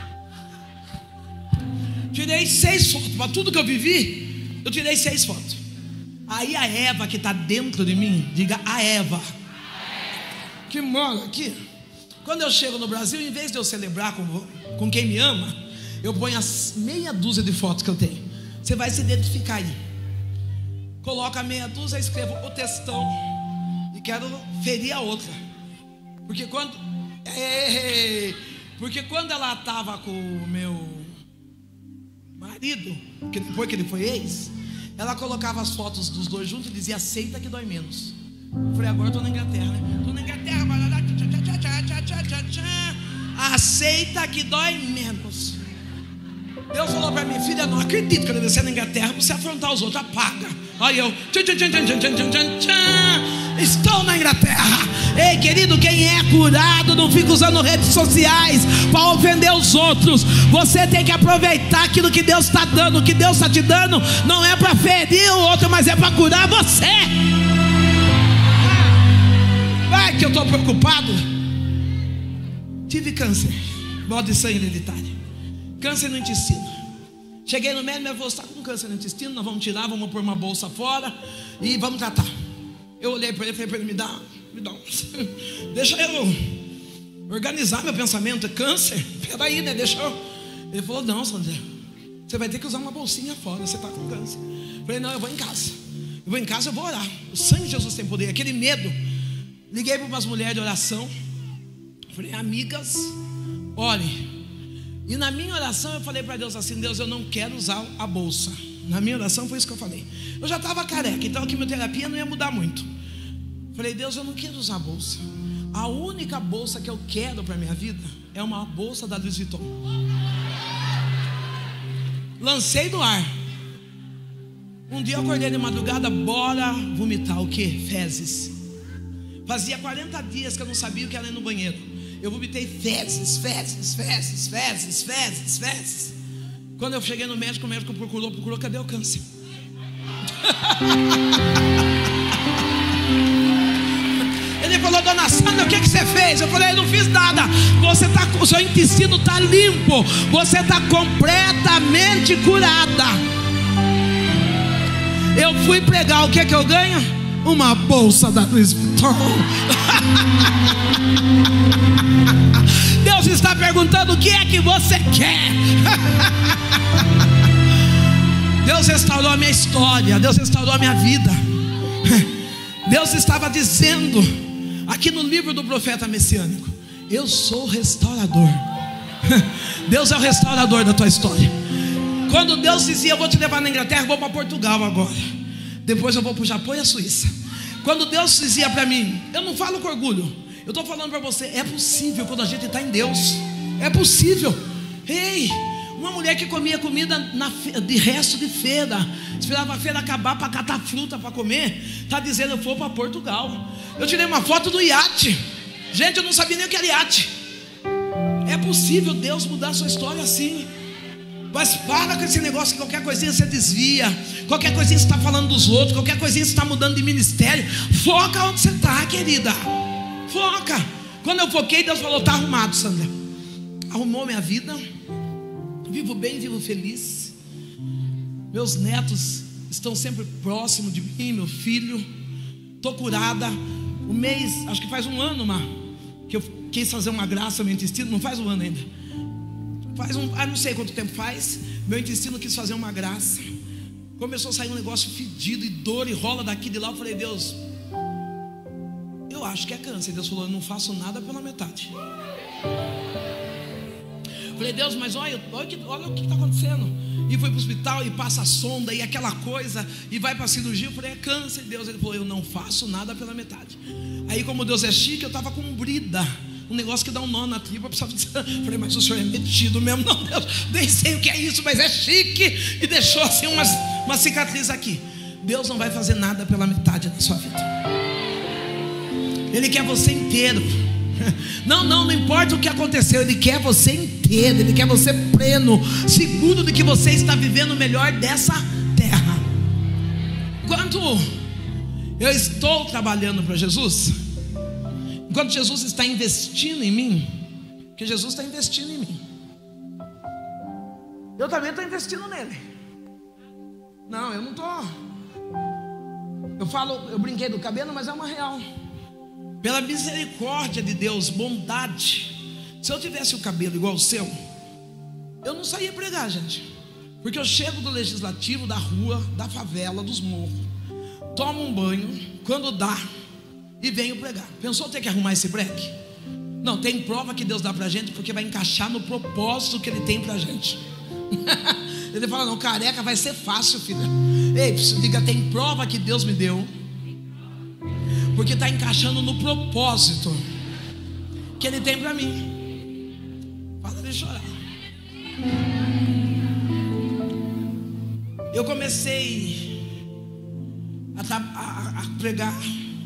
Tirei seis fotos. Para tudo que eu vivi, eu tirei seis fotos. Aí a Eva que está dentro de mim, diga a Eva que mora aqui. Quando eu chego no Brasil, em vez de eu celebrar com, com quem me ama, eu ponho as meia dúzia de fotos que eu tenho. Você vai se identificar aí. Coloca a meia dúzia, escrevo o textão e quero ferir a outra. Porque quando é, porque quando ela estava com o meu marido, que depois que ele foi ex, ela colocava as fotos dos dois juntos e dizia, aceita que dói menos. Eu falei, agora eu estou na Inglaterra, né? Estou na Inglaterra, barará, tchá, tchá, tchá, tchá, tchá, tchá, tchá. Aceita que dói menos. Deus falou para mim, filha, não acredito que eu descer na Inglaterra para você afrontar os outros, apaga. Aí eu, tchá, tchá, tchá, tchá, tchá, tchá, tchá, tchá. Estou na Inglaterra. Ei, querido, quem é curado não fica usando redes sociais para ofender os outros. Você tem que aproveitar aquilo que Deus está dando. O que Deus está te dando não é para ferir o outro, mas é para curar você. Vai que eu estou preocupado. Tive câncer, modo de sangue hereditário, câncer no intestino. Cheguei no médico, meu avô está com câncer no intestino. Nós vamos tirar, vamos pôr uma bolsa fora e vamos tratar. Eu olhei para ele e falei para ele, me dá, me dá um. Deixa eu organizar meu pensamento. Câncer? Peraí, né? Deixa eu. Ele falou, não, Sandra, você vai ter que usar uma bolsinha fora, você está com câncer. Eu falei, não, eu vou em casa. Eu vou em casa, eu vou orar. O sangue de Jesus tem poder. Aquele medo. Liguei para umas mulheres de oração. Falei, amigas, ore. E na minha oração eu falei para Deus assim, Deus, eu não quero usar a bolsa. Na minha oração foi isso que eu falei. Eu já estava careca, então a quimioterapia não ia mudar muito. Falei, Deus, eu não quero usar a bolsa. A única bolsa que eu quero para a minha vida é uma bolsa da Louis Vuitton. Lancei no ar. Um dia eu acordei de madrugada, bora vomitar o quê? Fezes. Fazia quarenta dias que eu não sabia o que era ir no banheiro. Eu vomitei fezes, fezes, fezes, fezes, fezes, fezes. Quando eu cheguei no médico, o médico procurou, procurou, cadê o câncer? Ele falou, dona Sandra, o que, que você fez? Eu falei, eu não fiz nada. Você tá, o seu intestino está limpo. Você está completamente curada. Eu fui pregar, o que, que eu ganho? Uma bolsa da Louis Vuitton. Deus está perguntando, o que é que você quer? Deus restaurou a minha história. Deus restaurou a minha vida. Deus estava dizendo aqui no livro do profeta messiânico, eu sou restaurador. Deus é o restaurador da tua história. Quando Deus dizia, eu vou te levar na Inglaterra, eu vou para Portugal agora, depois eu vou para o Japão e a Suíça. Quando Deus dizia para mim, eu não falo com orgulho, eu estou falando para você, é possível quando a gente está em Deus. É possível. Ei, uma mulher que comia comida na fe... de resto de feira, esperava a feira acabar para catar fruta para comer, está dizendo, eu vou para Portugal. Eu tirei uma foto do iate. Gente, eu não sabia nem o que era iate. É possível Deus mudar a sua história assim. Mas para com esse negócio que qualquer coisinha você desvia, qualquer coisinha você está falando dos outros, qualquer coisinha você está mudando de ministério. Foca onde você está, querida. Foca. Quando eu foquei, Deus falou, está arrumado, Sandra. Arrumou minha vida. Vivo bem, vivo feliz. Meus netos estão sempre próximos de mim, meu filho. Estou curada. O mês, acho que faz um ano, Mar, que eu quis fazer uma graça no meu intestino. Não faz um ano ainda. Faz um, ah, não sei quanto tempo faz. Meu intestino quis fazer uma graça. Começou a sair um negócio fedido e dor e rola daqui de lá. Eu falei, Deus, eu acho que é câncer. Deus falou, eu não faço nada pela metade. Eu falei, Deus, mas olha, olha, olha o que está acontecendo. E foi para o hospital e passa a sonda e aquela coisa e vai para a cirurgia. Eu falei, é câncer. Deus, ele falou, eu não faço nada pela metade. Aí como Deus é chique, eu estava com brida, um negócio que dá um nó na tripa. Eu precisava dizer, eu falei, mas o senhor é metido mesmo. Não, Deus, nem sei o que é isso, mas é chique. E deixou assim umas, uma cicatriz aqui. Deus não vai fazer nada pela metade da sua vida. Ele quer você inteiro. Não, não, não importa o que aconteceu, Ele quer você inteiro, Ele quer você pleno, seguro de que você está vivendo o melhor dessa terra. Enquanto eu estou trabalhando para Jesus, enquanto Jesus está investindo em mim, porque Jesus está investindo em mim, eu também estou investindo nele. Não, eu não estou. Eu falo, eu brinquei do cabelo, mas é uma real. Pela misericórdia de Deus, bondade. Se eu tivesse o cabelo igual o seu, eu não saía pregar, gente. Porque eu chego do legislativo, da rua, da favela, dos morros, tomo um banho, quando dá, e venho pregar. Pensou ter que arrumar esse breque? Não, tem prova que Deus dá pra gente, porque vai encaixar no propósito que Ele tem pra gente. Ele fala, não, careca vai ser fácil, filha. Ei, diga, tem prova que Deus me deu, porque está encaixando no propósito que Ele tem para mim. Para de chorar. Eu comecei a, a, a pregar.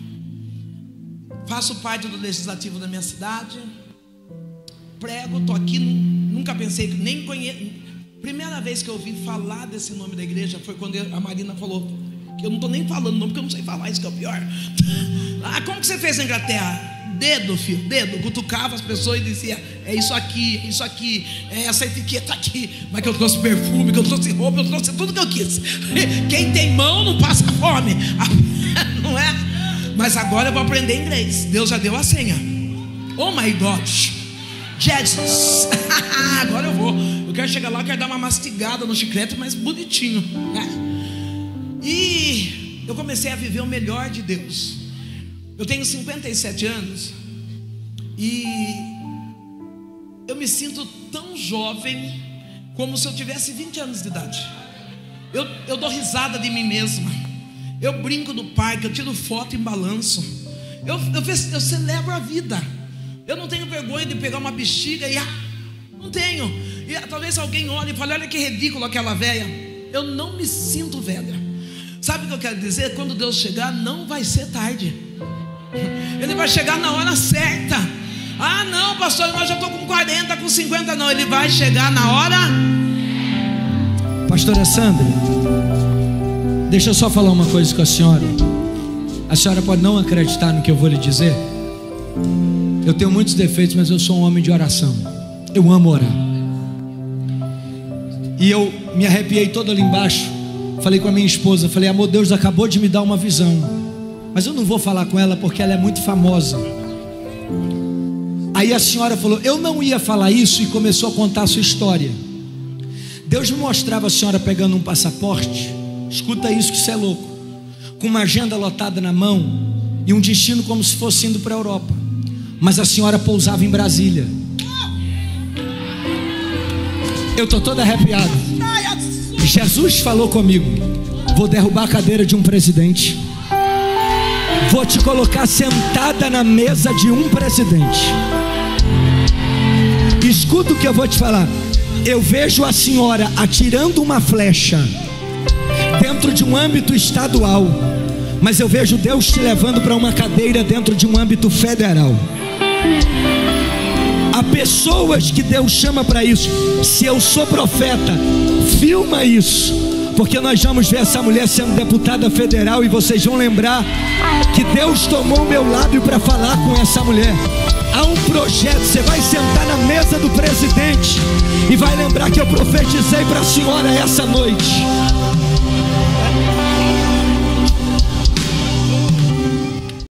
Faço parte do legislativo da minha cidade. Prego, estou aqui. Nunca pensei, nem conheço. Primeira vez que eu ouvi falar desse nome da igreja foi quando a Marina falou. Eu não estou nem falando nome, porque eu não sei falar, isso que é o pior. Ah, como que você fez na Inglaterra? Dedo, filho, dedo. Cutucava as pessoas e dizia, é isso aqui, é isso aqui, é essa etiqueta aqui. Mas que eu trouxe perfume, que eu trouxe roupa, eu trouxe tudo que eu quis. Quem tem mão não passa fome. Não é? Mas agora eu vou aprender inglês. Deus já deu a senha. Oh my God, Jesus. Agora eu vou. Eu quero chegar lá, eu quero dar uma mastigada no chiclete, mas bonitinho, né? E eu comecei a viver o melhor de Deus. Eu tenho cinquenta e sete anos e eu me sinto tão jovem como se eu tivesse vinte anos de idade. Eu, eu dou risada de mim mesma. Eu brinco no parque, eu tiro foto em balanço. Eu, eu, eu celebro a vida. Eu não tenho vergonha de pegar uma bexiga e ah, não tenho. E talvez alguém olhe e fale, olha que ridículo aquela velha. Eu não me sinto velha. Sabe o que eu quero dizer? Quando Deus chegar, não vai ser tarde. Ele vai chegar na hora certa. Ah não, pastor, eu já estou com quarenta, com cinquenta. Não, Ele vai chegar na hora. Pastora Sandra, deixa eu só falar uma coisa com a senhora. A senhora pode não acreditar no que eu vou lhe dizer. Eu tenho muitos defeitos, mas eu sou um homem de oração. Eu amo orar. E eu me arrepiei todo ali embaixo. Falei com a minha esposa, falei, amor, Deus acabou de me dar uma visão, mas eu não vou falar com ela porque ela é muito famosa. Aí a senhora falou, eu não ia falar isso, e começou a contar a sua história. Deus me mostrava a senhora pegando um passaporte, escuta isso que isso é louco, com uma agenda lotada na mão e um destino como se fosse indo para a Europa, mas a senhora pousava em Brasília. Eu estou todo arrepiado. Jesus falou comigo, vou derrubar a cadeira de um presidente, vou te colocar sentada na mesa de um presidente. Escuta o que eu vou te falar. Eu vejo a senhora atirando uma flecha dentro de um âmbito estadual, mas eu vejo Deus te levando para uma cadeira dentro de um âmbito federal. Há pessoas que Deus chama para isso. Se eu sou profeta, filma isso, porque nós vamos ver essa mulher sendo deputada federal, e vocês vão lembrar que Deus tomou o meu lábio para falar com essa mulher. Há um projeto, você vai sentar na mesa do presidente e vai lembrar que eu profetizei para a senhora essa noite.